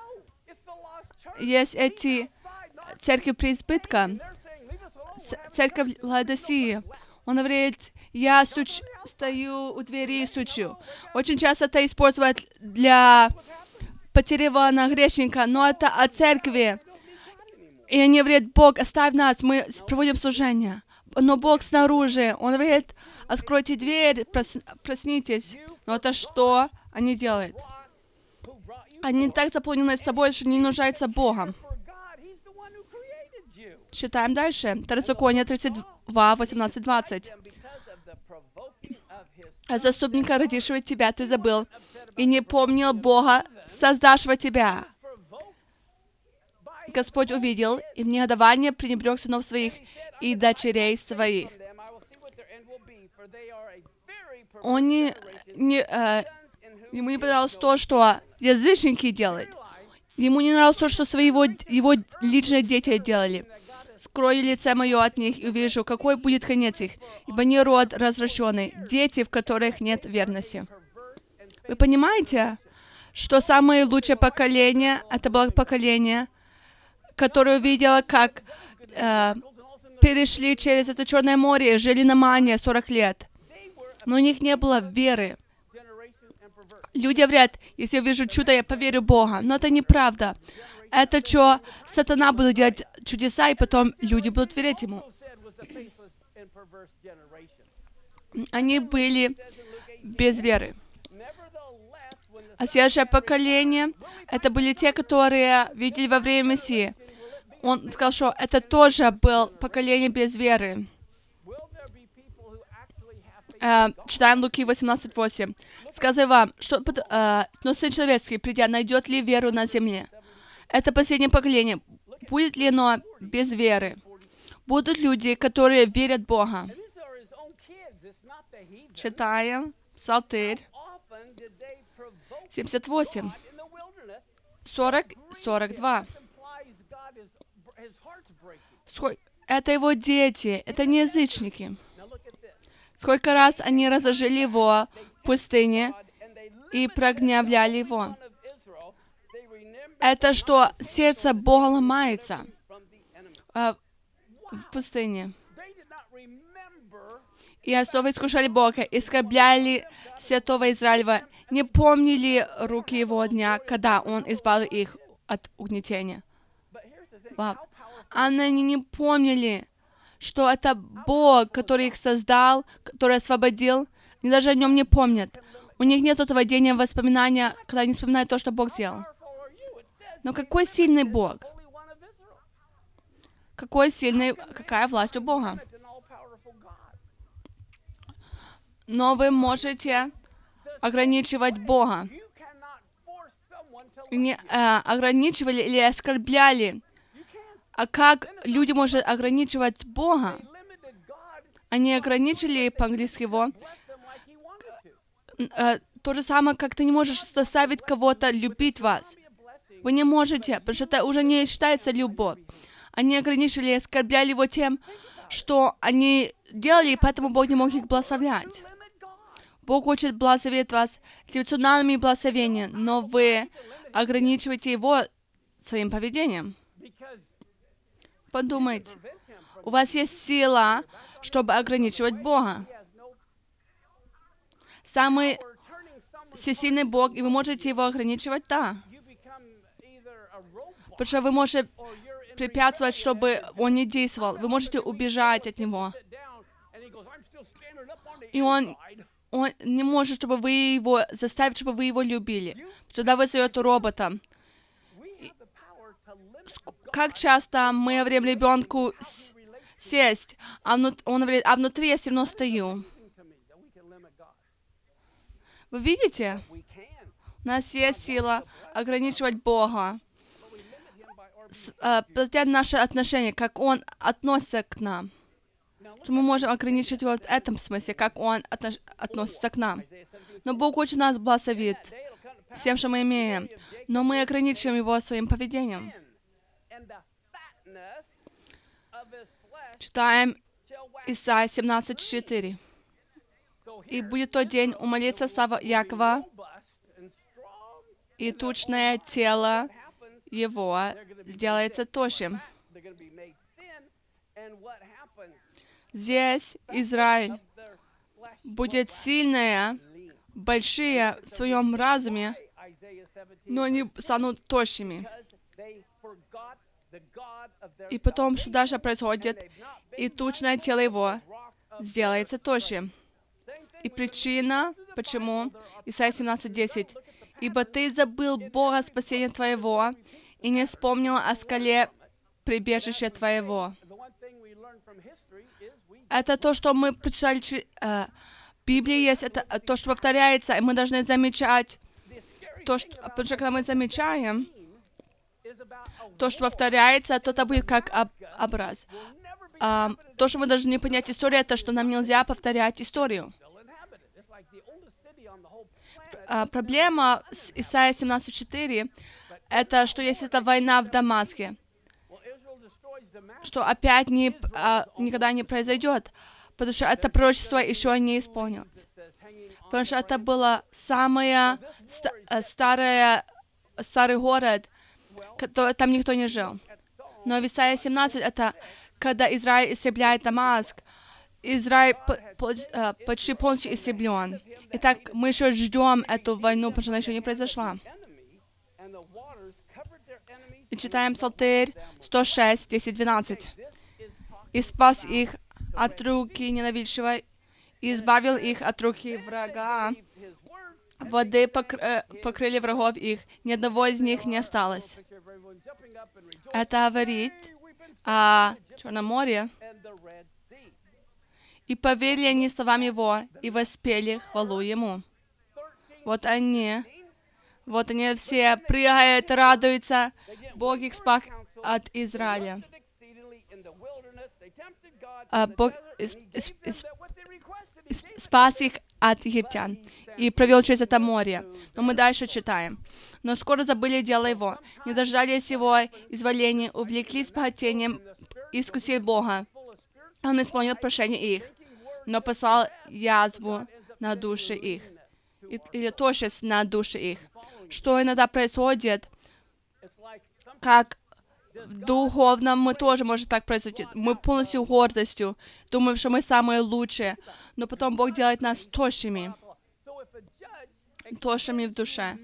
Есть эти церкви преизбытка, церковь Лаодикеи. Он говорит: я стою у двери и стучу. Очень часто это используют для потерянного грешника, но это о церкви. И они говорят: Бог, оставь нас, мы проводим служение. Но Бог снаружи. Он говорит: откройте дверь, проснитесь. Но это что они делают? Они так заполнены собой, что не нуждаются Богом. Читаем дальше. Второзаконие 32, 18-20. «А заступника, родившего тебя, ты забыл, и не помнил Бога, создавшего тебя. Господь увидел, и в негодовании пренебрег сынов своих и дочерей своих». Ему не понравилось то, что язычники делают. Ему не нравилось то, что его личные дети делали. «Скрою лице мое от них и увижу, какой будет конец их, ибо они род развращенный, дети, в которых нет верности». Вы понимаете, что самое лучшее поколение — это было поколение, которое увидело, как перешли через это Черное море, жили на мане 40 лет. Но у них не было веры. Люди говорят: если я вижу чудо, я поверю в Бога. Но это неправда. Это что сатана будет делать чудеса, и потом люди будут верить ему. Они были без веры. А следующее поколение — это были те, которые видели во время Мессии. Он сказал, что это тоже было поколение без веры. Читаем Луки 18:8. «Сказываю вам, что но Сын Человеческий, придя, найдет ли веру на земле?» Это последнее поколение. Будет ли оно без веры? Будут люди, которые верят в Бога. Читаем Псалтырь 78, 42. Это его дети, это не язычники. Сколько раз они разожгли его в пустыне и прогневляли его. Это что сердце Бога ломается в пустыне. И особо искушали Бога, оскорбляли святого Израилева, не помнили руки его дня, когда он избавил их от угнетения. Они не помнили, что это Бог, который их создал, который освободил. Они даже о нем не помнят. У них нет этого дня воспоминания, когда они вспоминают то, что Бог сделал. Но какой сильный Бог? Какая власть у Бога? Но вы можете ограничивать Бога. Не ограничивали или оскорбляли. А как люди могут ограничивать Бога? Они ограничили по-английски его. То же самое, как ты не можешь заставить кого-то любить вас. Вы не можете, потому что это уже не считается любовь. Они ограничили и оскорбляли его тем, что они делали, и поэтому Бог не мог их благословлять. Бог хочет благословить вас революционными благословениями, но вы ограничиваете его своим поведением. Подумайте, у вас есть сила, чтобы ограничивать Бога. Самый всесильный Бог, и вы можете Его ограничивать? Да. Потому что вы можете препятствовать, чтобы Он не действовал. Вы можете убежать от Него. И Он не может, чтобы вы Его заставить, чтобы вы Его любили. Тогда вы создаете робота. Как часто мы говорим ребенку сесть, он говорит, а внутри я все равно стою. Вы видите? У нас есть сила ограничивать Бога. Смотря наши отношения, как Он относится к нам. То мы можем ограничить Его в этом смысле, как Он относится к нам. Но Бог очень нас благословит всем, что мы имеем. Но мы ограничиваем Его своим поведением. Читаем Исайя 17:4. «И будет тот день, умолится слава Якова, и тучное тело его сделается тощим». Здесь Израиль будет сильные, большие в своем разуме, но они станут тощими. И потом, что дальше происходит, и тучное тело его сделается тощим. И причина, почему, Исайя 17:10. «Ибо ты забыл Бога спасения твоего, и не вспомнил о скале прибежища твоего». Это то, что мы прочитали в Библии, есть это то, что повторяется, и мы должны замечать то, что, потому что когда мы замечаем то, что повторяется, то это будет как образ. То, что мы должны понять историю, это что нам нельзя повторять историю. Проблема с Исайя 17:4 это, что есть эта война в Дамаске, что опять никогда не произойдет, потому что это пророчество еще не исполнилось. Потому что это было самый старый город, там никто не жил. Но в Исайя 17 это когда Израиль истребляет Дамаск, Израиль почти полностью истреблен. Итак, мы еще ждем эту войну, потому что она еще не произошла. И читаем Псалтырь 106, 10-12. «И спас их от руки ненавидящего, и избавил их от руки врага. Воды покрыли врагов их, ни одного из них не осталось». Это говорит о Черном море. «И поверили они словам Его, и воспели хвалу Ему». Вот они все прыгают, радуются. Бог их спас от Израиля. Бог спас их от египтян и провел через это море. Но мы дальше читаем. «Но скоро забыли дело Его, не дождались Его изволения, увлеклись богатением, искусили Бога. Он исполнил прошение их, но послал язву на души их». Или тощесть на души их. Что иногда происходит, как в духовном мы тоже может так произойти. Мы полностью гордостью думаем, что мы самые лучшие, но потом Бог делает нас тощими в душе.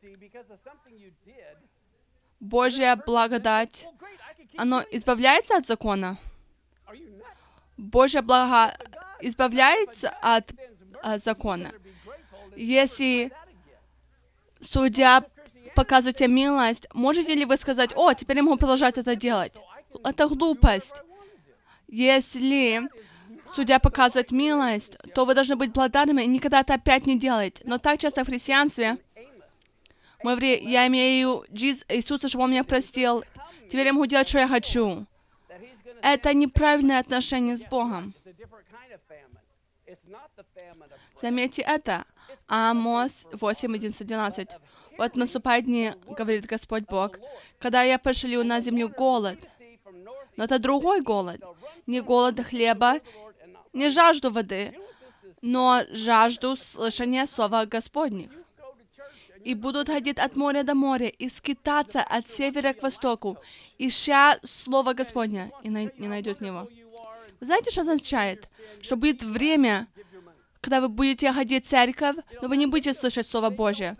Божья благодать, оно избавляется от закона. Божья благодать избавляется от закона. Если судья показывает тебе милость, можете ли вы сказать: «О, теперь я могу продолжать это делать»? Это глупость. Если судья показывает милость, то вы должны быть благодарными и никогда это опять не делать. Но так часто в христианстве мы говорим: «Я имею Иисуса, чтобы Он меня простил, теперь я могу делать, что я хочу». Это неправильное отношение с Богом. Заметьте это. Амос 8, 11-12. «Вот наступают дни, говорит Господь Бог, когда я пошлю на землю голод». Но это другой голод. Не голод хлеба, не жажду воды, но жажду слышания слова Господних. «И будут ходить от моря до моря, и скитаться от севера к востоку, ища слово Господня, и не найдут него». Вы знаете, что это означает? Что будет время, когда вы будете ходить в церковь, но вы не будете слышать Слово Божье.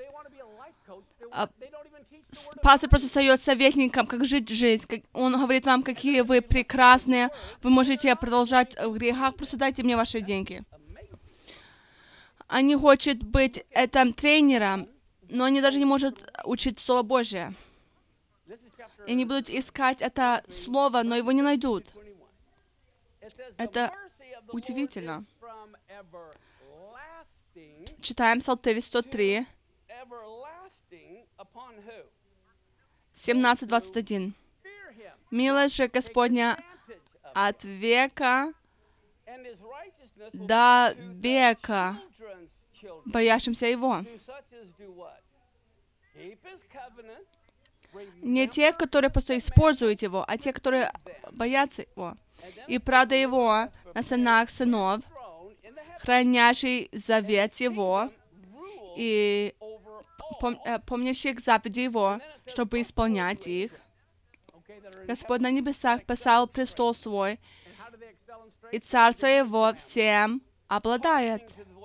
Пастор просто стает советником, как жить жизнь. Он говорит вам, какие вы прекрасные, вы можете продолжать в грехах, просто дайте мне ваши деньги. Они хотят быть этим тренером, но они даже не могут учить Слово Божье. И они будут искать это Слово, но его не найдут. Это удивительно. Читаем Псалтырь 103, 17-21. «Милость же Господня от века до века, боящимся Его». Не те, которые просто используют Его, а те, которые боятся Его. «И правда Его на сынах сынов, хранящий завет Его, и помнящих заповеди Его, чтобы исполнять их. Господь на небесах поставил престол свой, и царство Его всем обладает».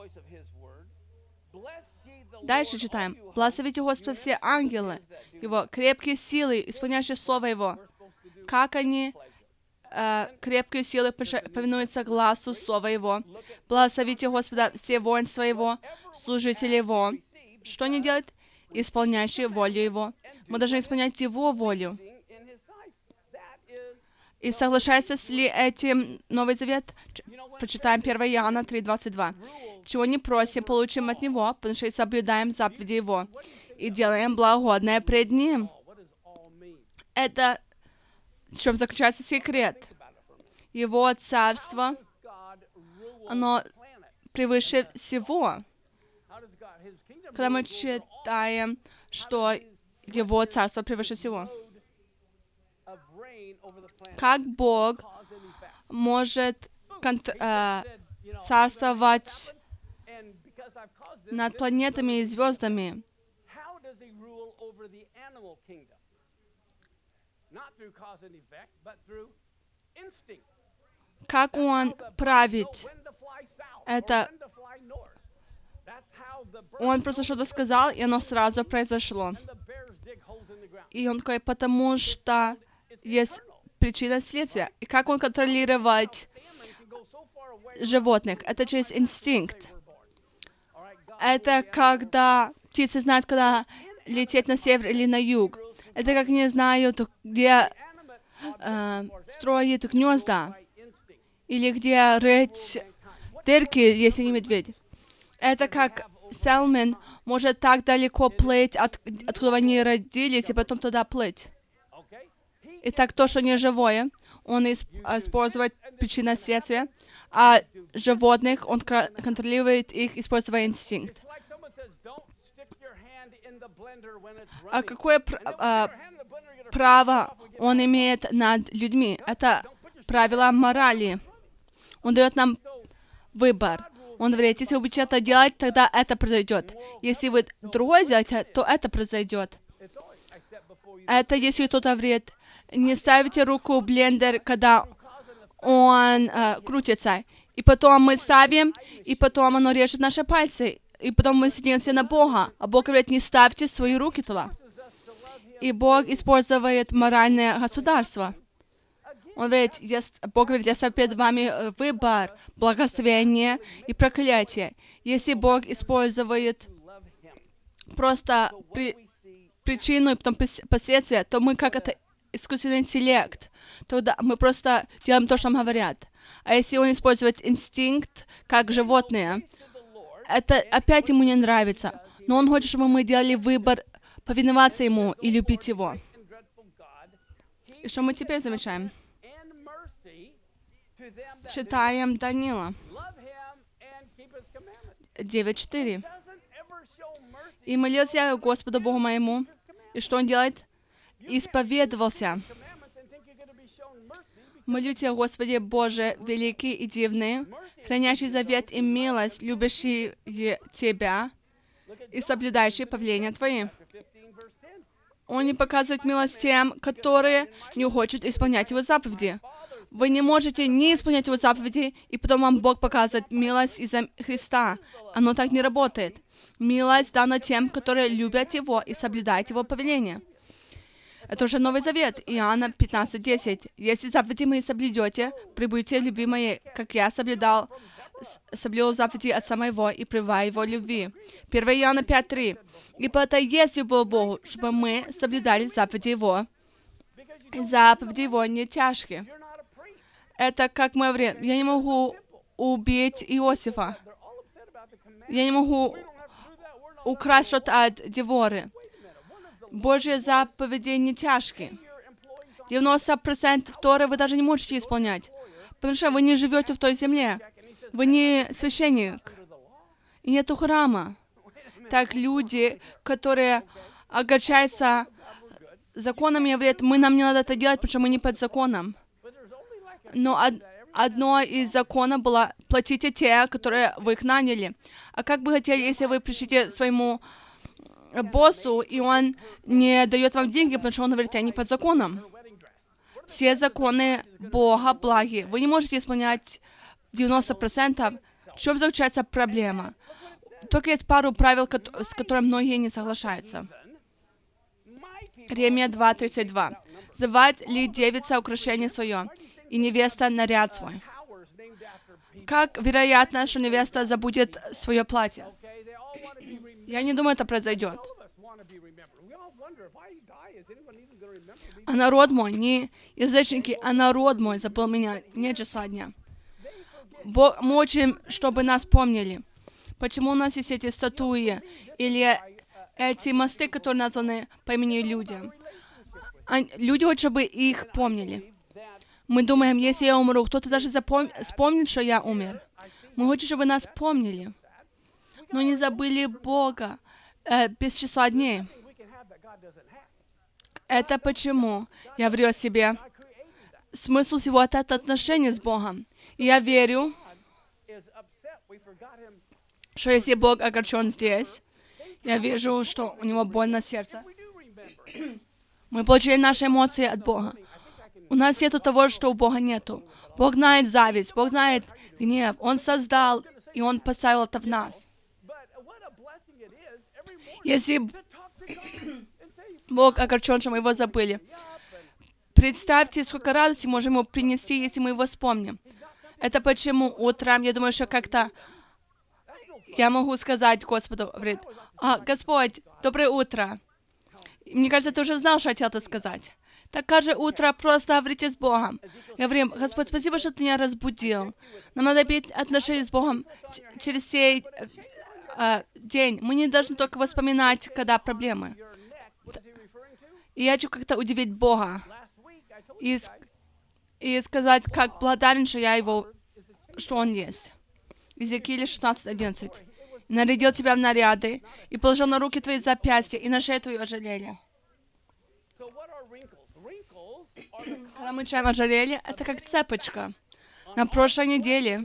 Дальше читаем. «Благословите Господа все ангелы Его, крепкие силы, исполняющие Слово Его». Как они крепкие силы повинуются глазу Слова Его. «Благословите Господа все воинства Его, служители Его». Что они делают? Исполняющие волю Его. Мы должны исполнять Его волю. И соглашается ли этим Новый Завет? Прочитаем 1 Иоанна 3:22. «Чего не просим, получим от Него, потому что и соблюдаем заповеди Его, и делаем благогодное пред Ним». Это в чем заключается секрет. Его царство, оно превыше всего. Когда мы читаем, что Его царство превыше всего. Как Бог может царствовать над планетами и звездами? Как Он правит? Это Он просто что-то сказал, и оно сразу произошло. И Он такой, потому что есть причина следствия. И как Он контролировать животных? Это через инстинкт. Это когда птицы знают, когда лететь на север или на юг. Это как не знают, где строить гнезда. Или где рыть дырки, если не медведь. Это как Селмен может так далеко плыть, откуда они родились, и потом туда плыть. Итак, то, что не живое, он использует причинно-следствие, а животных он контролирует их, используя инстинкт. А какое право он имеет над людьми? Это правило морали. Он дает нам выбор. Он говорит, если вы будете это делать, тогда это произойдет. Если вы другое сделаете, то это произойдет. Это если кто-то говорит, не ставите руку в блендер, когда он крутится. И потом мы ставим, и потом оно режет наши пальцы. И потом мы сидимся на Бога. А Бог говорит, не ставьте свои руки туда. И Бог использует моральное государство. Он говорит, Бог говорит, я ставлю перед вами выбор, благословение и проклятие. Если Бог использует просто причину и потом последствия, то мы как это искусственный интеллект. Тогда мы просто делаем то, что нам говорят. А если Он использует инстинкт, как животные, это опять Ему не нравится. Но Он хочет, чтобы мы делали выбор повиноваться Ему и любить Его. И что мы теперь замечаем? Читаем Даниила 9:4. «И молился я Господу Богу моему». И что Он делает? Исповедовался. «Молю Тебя, Господи Боже, великий и дивный, хранящий завет и милость, любящий Тебя и соблюдающий повеления Твои». Он не показывает милость тем, которые не хотят исполнять Его заповеди. Вы не можете не исполнять Его заповеди, и потом вам Бог показывает милость из-за Христа. Оно так не работает. Милость дана тем, которые любят Его и соблюдают Его повеления. Это уже Новый Завет, Иоанна 15:10. «Если заповеди мои соблюдете, прибудете в любви моей, как я соблюл заповеди Отца моего и пребываю Его любви». 1 Иоанна 5:3. «Ибо это есть любовь к Богу, чтобы мы соблюдали заповеди Его. Заповеди Его не тяжкие». Это как мы говорим, я не могу убить Иосифа. Я не могу украсть что-то от Деворы. Божьи заповеди не тяжкие. 90% Торы вы даже не можете исполнять, потому что вы не живете в той земле. Вы не священник. И нету храма. Так люди, которые огорчаются законами, говорят, нам не надо это делать, потому что мы не под законом. Но одно из законов было, платите те, которые вы их наняли. А как бы хотели, если вы пришлите своему боссу, и он не дает вам деньги, потому что он говорит, они под законом. Все законы Бога благи. Вы не можете исполнять 90%. В чем заключается проблема? Только есть пару правил, с которыми многие не соглашаются. Ремия 2:32. «Звать ли девица украшение свое, и невеста наряд свой?» Как вероятно, что невеста забудет свое платье? Я не думаю, это произойдет. А народ мой, не язычники, а народ мой забыл меня не часа дня. Мы учим, чтобы нас помнили. Почему у нас есть эти статуи или эти мосты, которые названы по имени людям? Люди хотят, чтобы их помнили. Мы думаем, если я умру, кто-то даже вспомнит, что я умер. Мы хотим, чтобы нас помнили. Но не забыли Бога без числа дней. Это почему я вру себе. Смысл всего — это отношения с Богом. И я верю, что если Бог огорчен здесь, я вижу, что у Него боль на сердце. Мы получили наши эмоции от Бога. У нас нету того, что у Бога нету. Бог знает зависть, Бог знает гнев. Он создал, и Он поставил это в нас. Если Бог огорчен, что мы Его забыли, представьте, сколько радости можем Ему принести, если мы Его вспомним. Это почему утром, я думаю, что как-то я могу сказать Господу, говорит, Господь, доброе утро. Мне кажется, ты уже знал, что я хотел это сказать. Так каждое утро просто говорите с Богом. Говорим, Господь, спасибо, что Ты меня разбудил. Нам надо иметь отношения с Богом через сей день. Мы не должны только вспоминать, когда проблемы. И я хочу как-то удивить Бога. И сказать, как благодарен, что Он есть. Иезекииля 16:11. «Нарядил тебя в наряды, и положил на руки твои запястья, и на шею твою ожерелье». Когда мы читаем ожерелье, это как цепочка. На прошлой неделе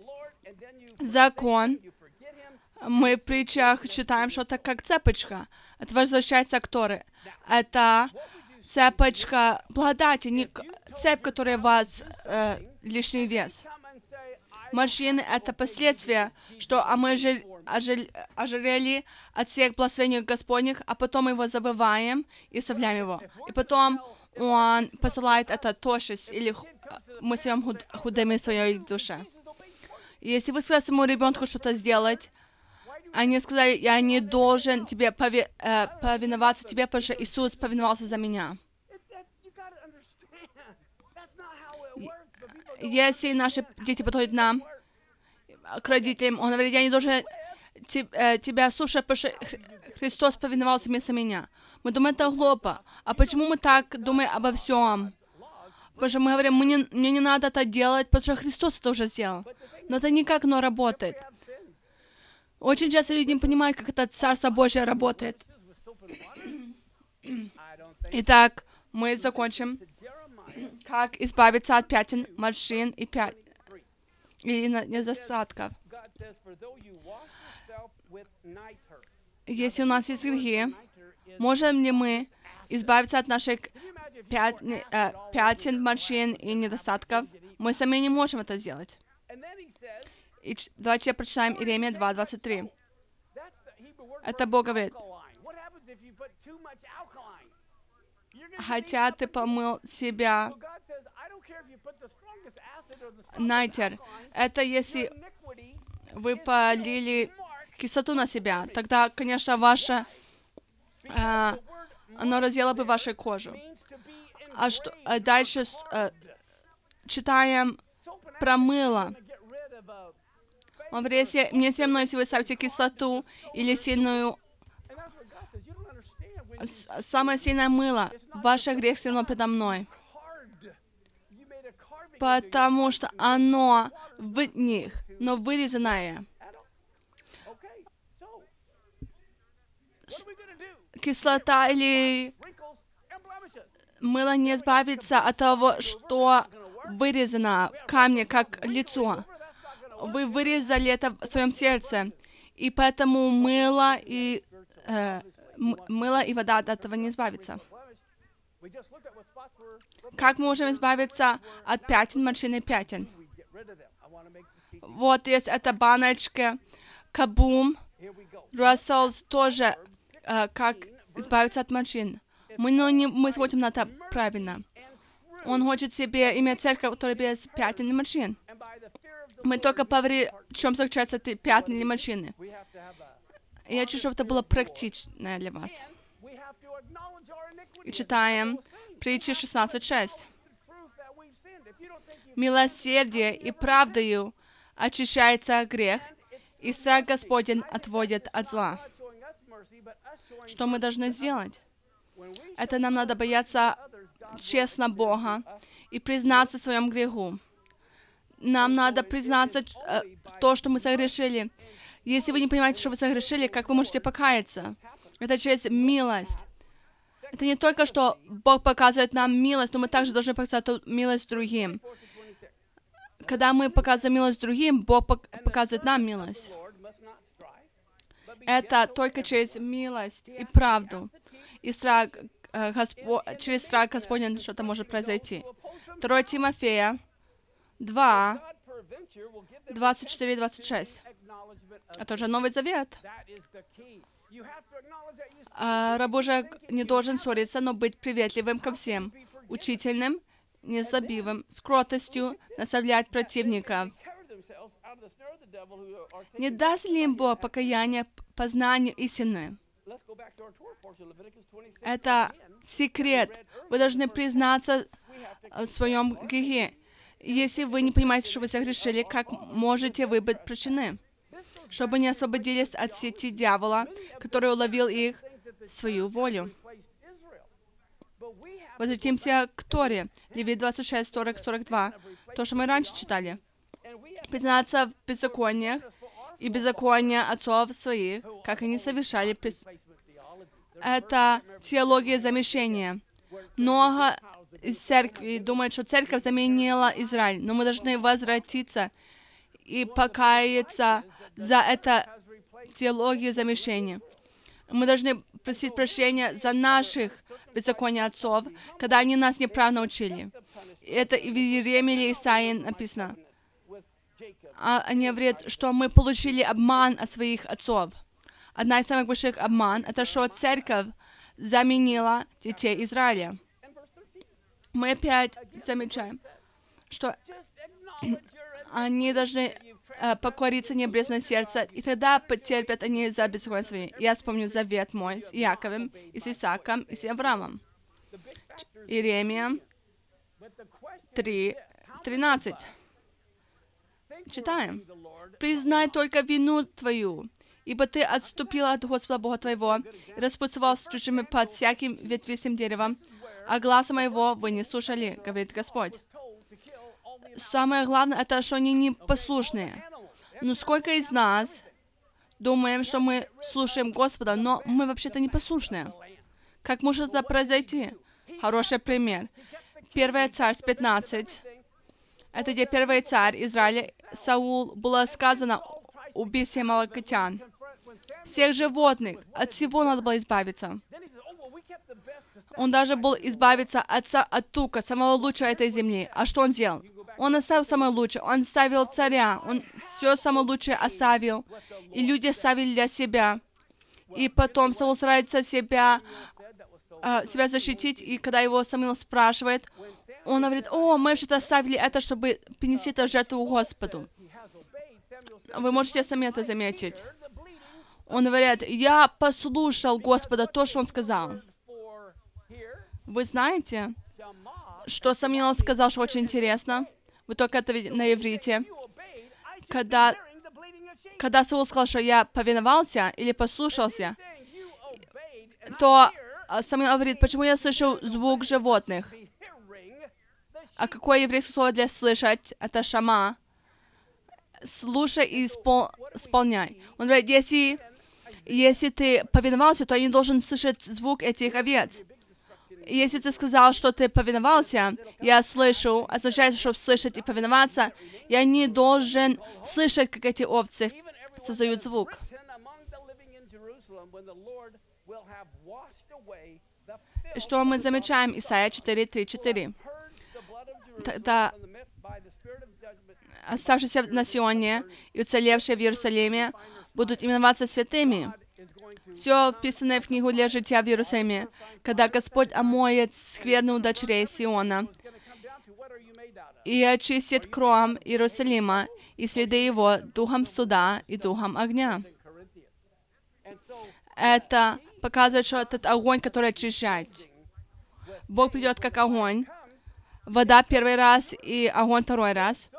закон, мы в притчах читаем, что это как цепочка. Это возвращается к Торе. Это цепочка благодати, не цепь, которая у вас лишний вес. Морщины — это последствия, что мы ожерелье от всех благословений Господних, а потом мы его забываем и оставляем его. И потом Он посылает это тошесть, или мы становим худыми в своей душе. И если вы сказали своему ребенку что-то сделать, они сказали, я не должен тебе повиноваться тебе, потому что Иисус повиновался за меня. Если наши дети подходят к нам, к родителям, он говорит, я не должен тебя слушать, потому что Христос повиновался вместо меня. Мы думаем, это глупо. А почему мы так думаем обо всем? Потому что мы говорим, мне не надо это делать, потому что Христос это уже сделал. Но это никак не работает. Очень часто люди не понимают, как это Царство Божье работает. Итак, мы закончим. Как избавиться от пятен, морщин и недостатков. Если у нас есть грехи, можем ли мы избавиться от наших пятен, морщин и недостатков. Мы сами не можем это сделать. И давайте прочитаем Иеремия 2:23. Это Бог говорит. Хотя ты помыл себя, найтер. Это если вы полили кислоту на себя, тогда, конечно, оно разъело бы вашу кожу. Дальше читаем про мыло. Он говорит, мне все равно, если вы ставите кислоту или сильную, самое сильное мыло, ваш грех все равно предо мной. Потому что оно в них, но вырезанное. Кислота или мыло не избавится от того, что вырезано в камне, как лицо. Вы вырезали это в своем сердце, и поэтому мыло и вода от этого не избавится. Как мы можем избавиться от пятен, морщин и пятен? Вот есть эта баночка, Кабум, Russell's тоже, как избавиться от морщин. Мы смотрим на это правильно. Он хочет себе иметь церковь, которая без пятен и морщин. Мы только поговорили, в чем заключаются эти пятна или морщины. И я хочу, чтобы это было практично для вас. И читаем Притчи 16:6. Милосердие и правдою очищается грех, и страх Господень отводит от зла. Что мы должны сделать? Это нам надо бояться честно Бога и признаться в своем греху. Нам надо признаться то, что мы согрешили. Если вы не понимаете, что вы согрешили, как вы можете покаяться? Это через милость. Это не только, что Бог показывает нам милость, но мы также должны показать милость другим. Когда мы показываем милость другим, Бог показывает нам милость. Это только через милость и правду. И страх, через страх Господня что-то может произойти. 2 Тимофея 2, 24-26. Это уже Новый Завет. Раб Божий не должен ссориться, но быть приветливым ко всем, учительным, незлобивым, с кротостью наставлять противников. Не даст ли им Бог покаяние по знанию истины? Это секрет. Вы должны признаться в своем грехе. Если вы не понимаете, что вы согрешили, как можете вы быть прощены? Чтобы не освободились от сети дьявола, который уловил их в свою волю. Возвратимся к Торе. Левит 26, 40, 42. То, что мы раньше читали. Признаться в беззакониях и беззакония отцов своих, как они совершали. Это теология замещения. Много из церкви думают, что церковь заменила Израиль, но мы должны возвратиться и покаяться за это теологию замещения. Мы должны просить прощения за наших беззаконий отцов, когда они нас неправильно учили. Это в Иеремии или Исаии написано. Они говорят, что мы получили обман от своих отцов. Одна из самых больших обман — это что церковь заменила детей Израиля. Мы опять замечаем, что они должны покориться небрежное сердце, и тогда потерпят они за беззаконие свои. Я вспомню завет мой с Иаковом, и с Исааком, и с Авраамом. Иеремия 3:13. Читаем. «Признай только вину твою, ибо ты отступила от Господа Бога твоего и распутствовал с чужими под всяким ветвистым деревом, а гласа моего вы не слушали, говорит Господь». Самое главное, это что они непослушные. Но сколько из нас думаем, что мы слушаем Господа, но мы вообще-то непослушные? Как может это произойти? Хороший пример. 1 Царств 15. Это где первый царь Израиля, Саул, было сказано: убей всех амаликитян. Всех животных, от всего надо было избавиться. Он даже был избавиться от тука, самого лучшего этой земли. А что он сделал? Он оставил самое лучшее. Он оставил царя. Он все самое лучшее оставил. И люди оставили для себя. И потом Саул старается себя защитить. И когда его Самуил спрашивает, он говорит: о, мы что-то оставили это, чтобы принести это в жертву Господу. Вы можете сами это заметить. Он говорит: я послушал Господа, то, что Он сказал. Вы знаете, что Самуил сказал, что очень интересно? Вы только это видите на иврите. Когда Саул сказал, что я повиновался или послушался, то Самуил говорит: почему я слышу звук животных? А какое еврейское слово для слышать? Это шама. Слушай и исполняй. Он говорит: если ты повиновался, то я не должен слышать звук этих овец. И если ты сказал, что ты повиновался, я слышу, означает, что слышать и повиноваться, я не должен слышать, как эти овцы создают звук. И что мы замечаем? Исайя 4:3-4. Тогда оставшиеся на Сионе и уцелевшие в Иерусалиме будут именоваться святыми. Все вписанное в книгу для жития в Иерусалиме, когда Господь омоет скверну дочерей Сиона и очистит кром Иерусалима и среды его духом суда и духом огня. Это показывает, что этот огонь, который очищает. Бог придет как огонь, вода первый раз и огонь второй раз.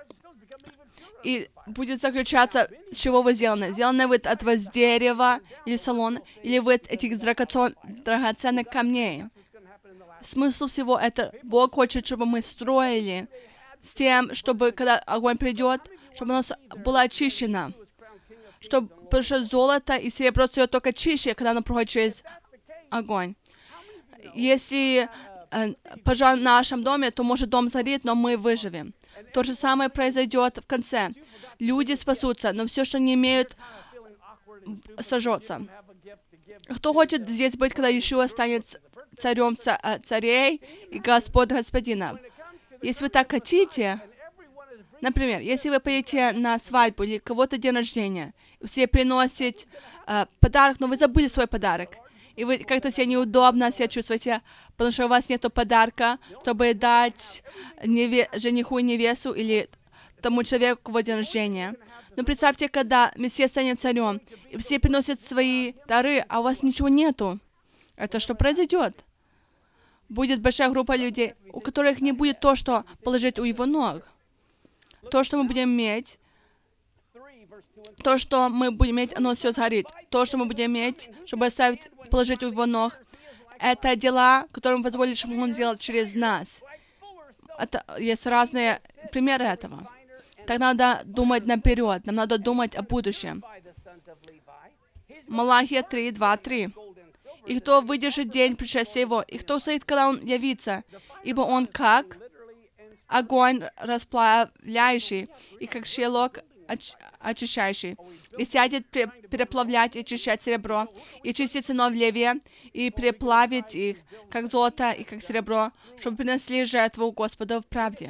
И будет заключаться, с чего вы сделаны. Сделаны вы от дерева или салона, или вы от этих драгоценных камней. Смысл всего это, Бог хочет, чтобы мы строили с тем, чтобы, когда огонь придет, чтобы оно было очищено. Потому что золото и серебро стоят только чище, когда оно проходит через огонь. Если пожар в нашем доме, то может дом сгорит, но мы выживем. То же самое произойдет в конце. Люди спасутся, но все, что не имеют, сожжется. Кто хочет здесь быть, когда Иешуа станет царем царей и Господь господина? Если вы так хотите, например, если вы поедете на свадьбу или кого-то день рождения, все приносят подарок, но вы забыли свой подарок, и вы как-то себя неудобно чувствуете, потому что у вас нет подарка, чтобы дать жениху и невесту или тому человеку в день рождения. Но представьте, когда Мессия станет царем, и все приносят свои дары, а у вас ничего нету. Это что произойдет? Будет большая группа людей, у которых не будет то, что положить у его ног. То, что мы будем иметь, оно все сгорит. То, что мы будем иметь, чтобы положить у его ног, это дела, которые мы позволили, чтобы он сделал через нас. Есть разные примеры этого. Так надо думать наперед, нам надо думать о будущем. Малахия 3:2-3. И кто выдержит день пришествия его, и кто стоит, когда он явится, ибо он как огонь расплавляющий, и как щелок очищающий, и сядет переплавлять и очищать серебро, и чистить сынов Левия, и переплавить их, как золото и как серебро, чтобы принесли жертву Господу в правде.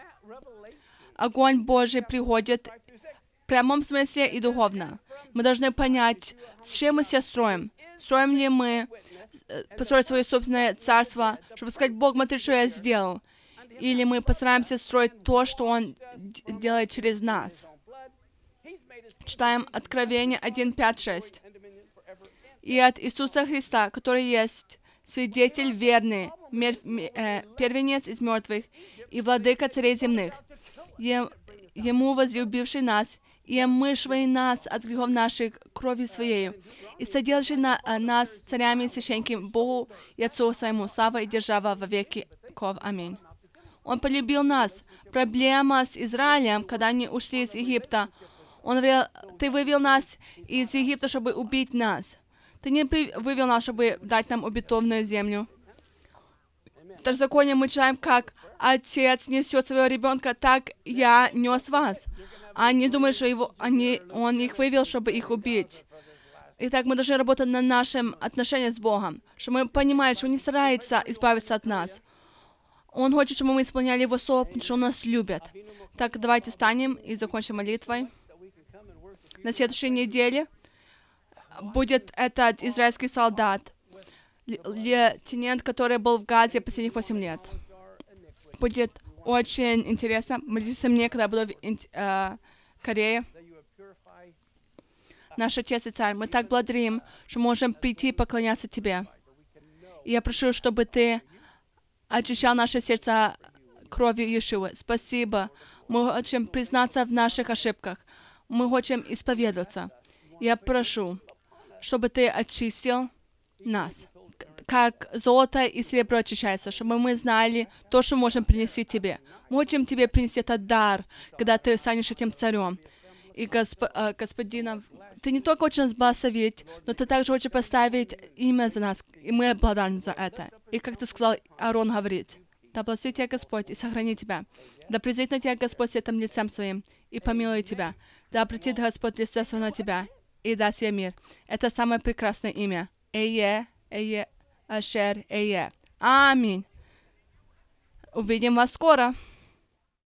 Огонь Божий приходит в прямом смысле и духовно. Мы должны понять, с чем мы себя строим. Строим ли мы построить свое собственное царство, чтобы сказать: Бог, смотри, что я сделал. Или мы постараемся строить то, что Он делает через нас. Читаем Откровение 1:5-6. И от Иисуса Христа, который есть свидетель верный, первенец из мертвых и владыка царей земных, Ему возлюбивший нас и омывший нас от грехов наших кровью Своею, и соделавший нас царями и священниками Богу и Отцу Своему, слава и держава во веки веков. Аминь. Он полюбил нас. Проблема с Израилем, когда они ушли из Египта, Он говорил: Ты вывел нас из Египта, чтобы убить нас. Ты не вывел нас, чтобы дать нам обетованную землю. В Второзаконии мы читаем, как отец несет своего ребенка, так я нес вас. А они думают, что он их вывел, чтобы их убить. Итак, мы должны работать на нашем отношении с Богом, что мы понимаем, что Он не старается избавиться от нас. Он хочет, чтобы мы исполняли Его слово, потому что Он нас любит. Так, давайте встанем и закончим молитвой. На следующей неделе будет этот израильский солдат, лейтенант, который был в Газе последних 8 лет. Будет очень интересно. Молитесь со мной, когда я буду в Корее. Наш Отец и Царь, мы так благодарим, что можем прийти и поклоняться Тебе. И я прошу, чтобы Ты очищал наше сердце кровью Иешуа. Спасибо. Мы хотим признаться в наших ошибках. Мы хотим исповедоваться. Я прошу, чтобы Ты очистил нас, как золото и серебро очищается, чтобы мы знали то, что можем принести Тебе. Мы хотим Тебе принести этот дар, когда Ты станешь этим царем. И Господина, Ты не только хочешь нас благословить, но Ты также хочешь поставить имя за нас, и мы благодарны за это. И как Ты сказал, Аарон говорит, да благословит Тебя Господь и сохранит Тебя. Да презрит на Тебя Господь светом лицем Своим и помилует Тебя. Да обратит Господь лице Свое на Тебя и даст тебе мир. Это самое прекрасное имя. Эйе, Эйе, Ашер, Эйе. Аминь. Увидим вас скоро.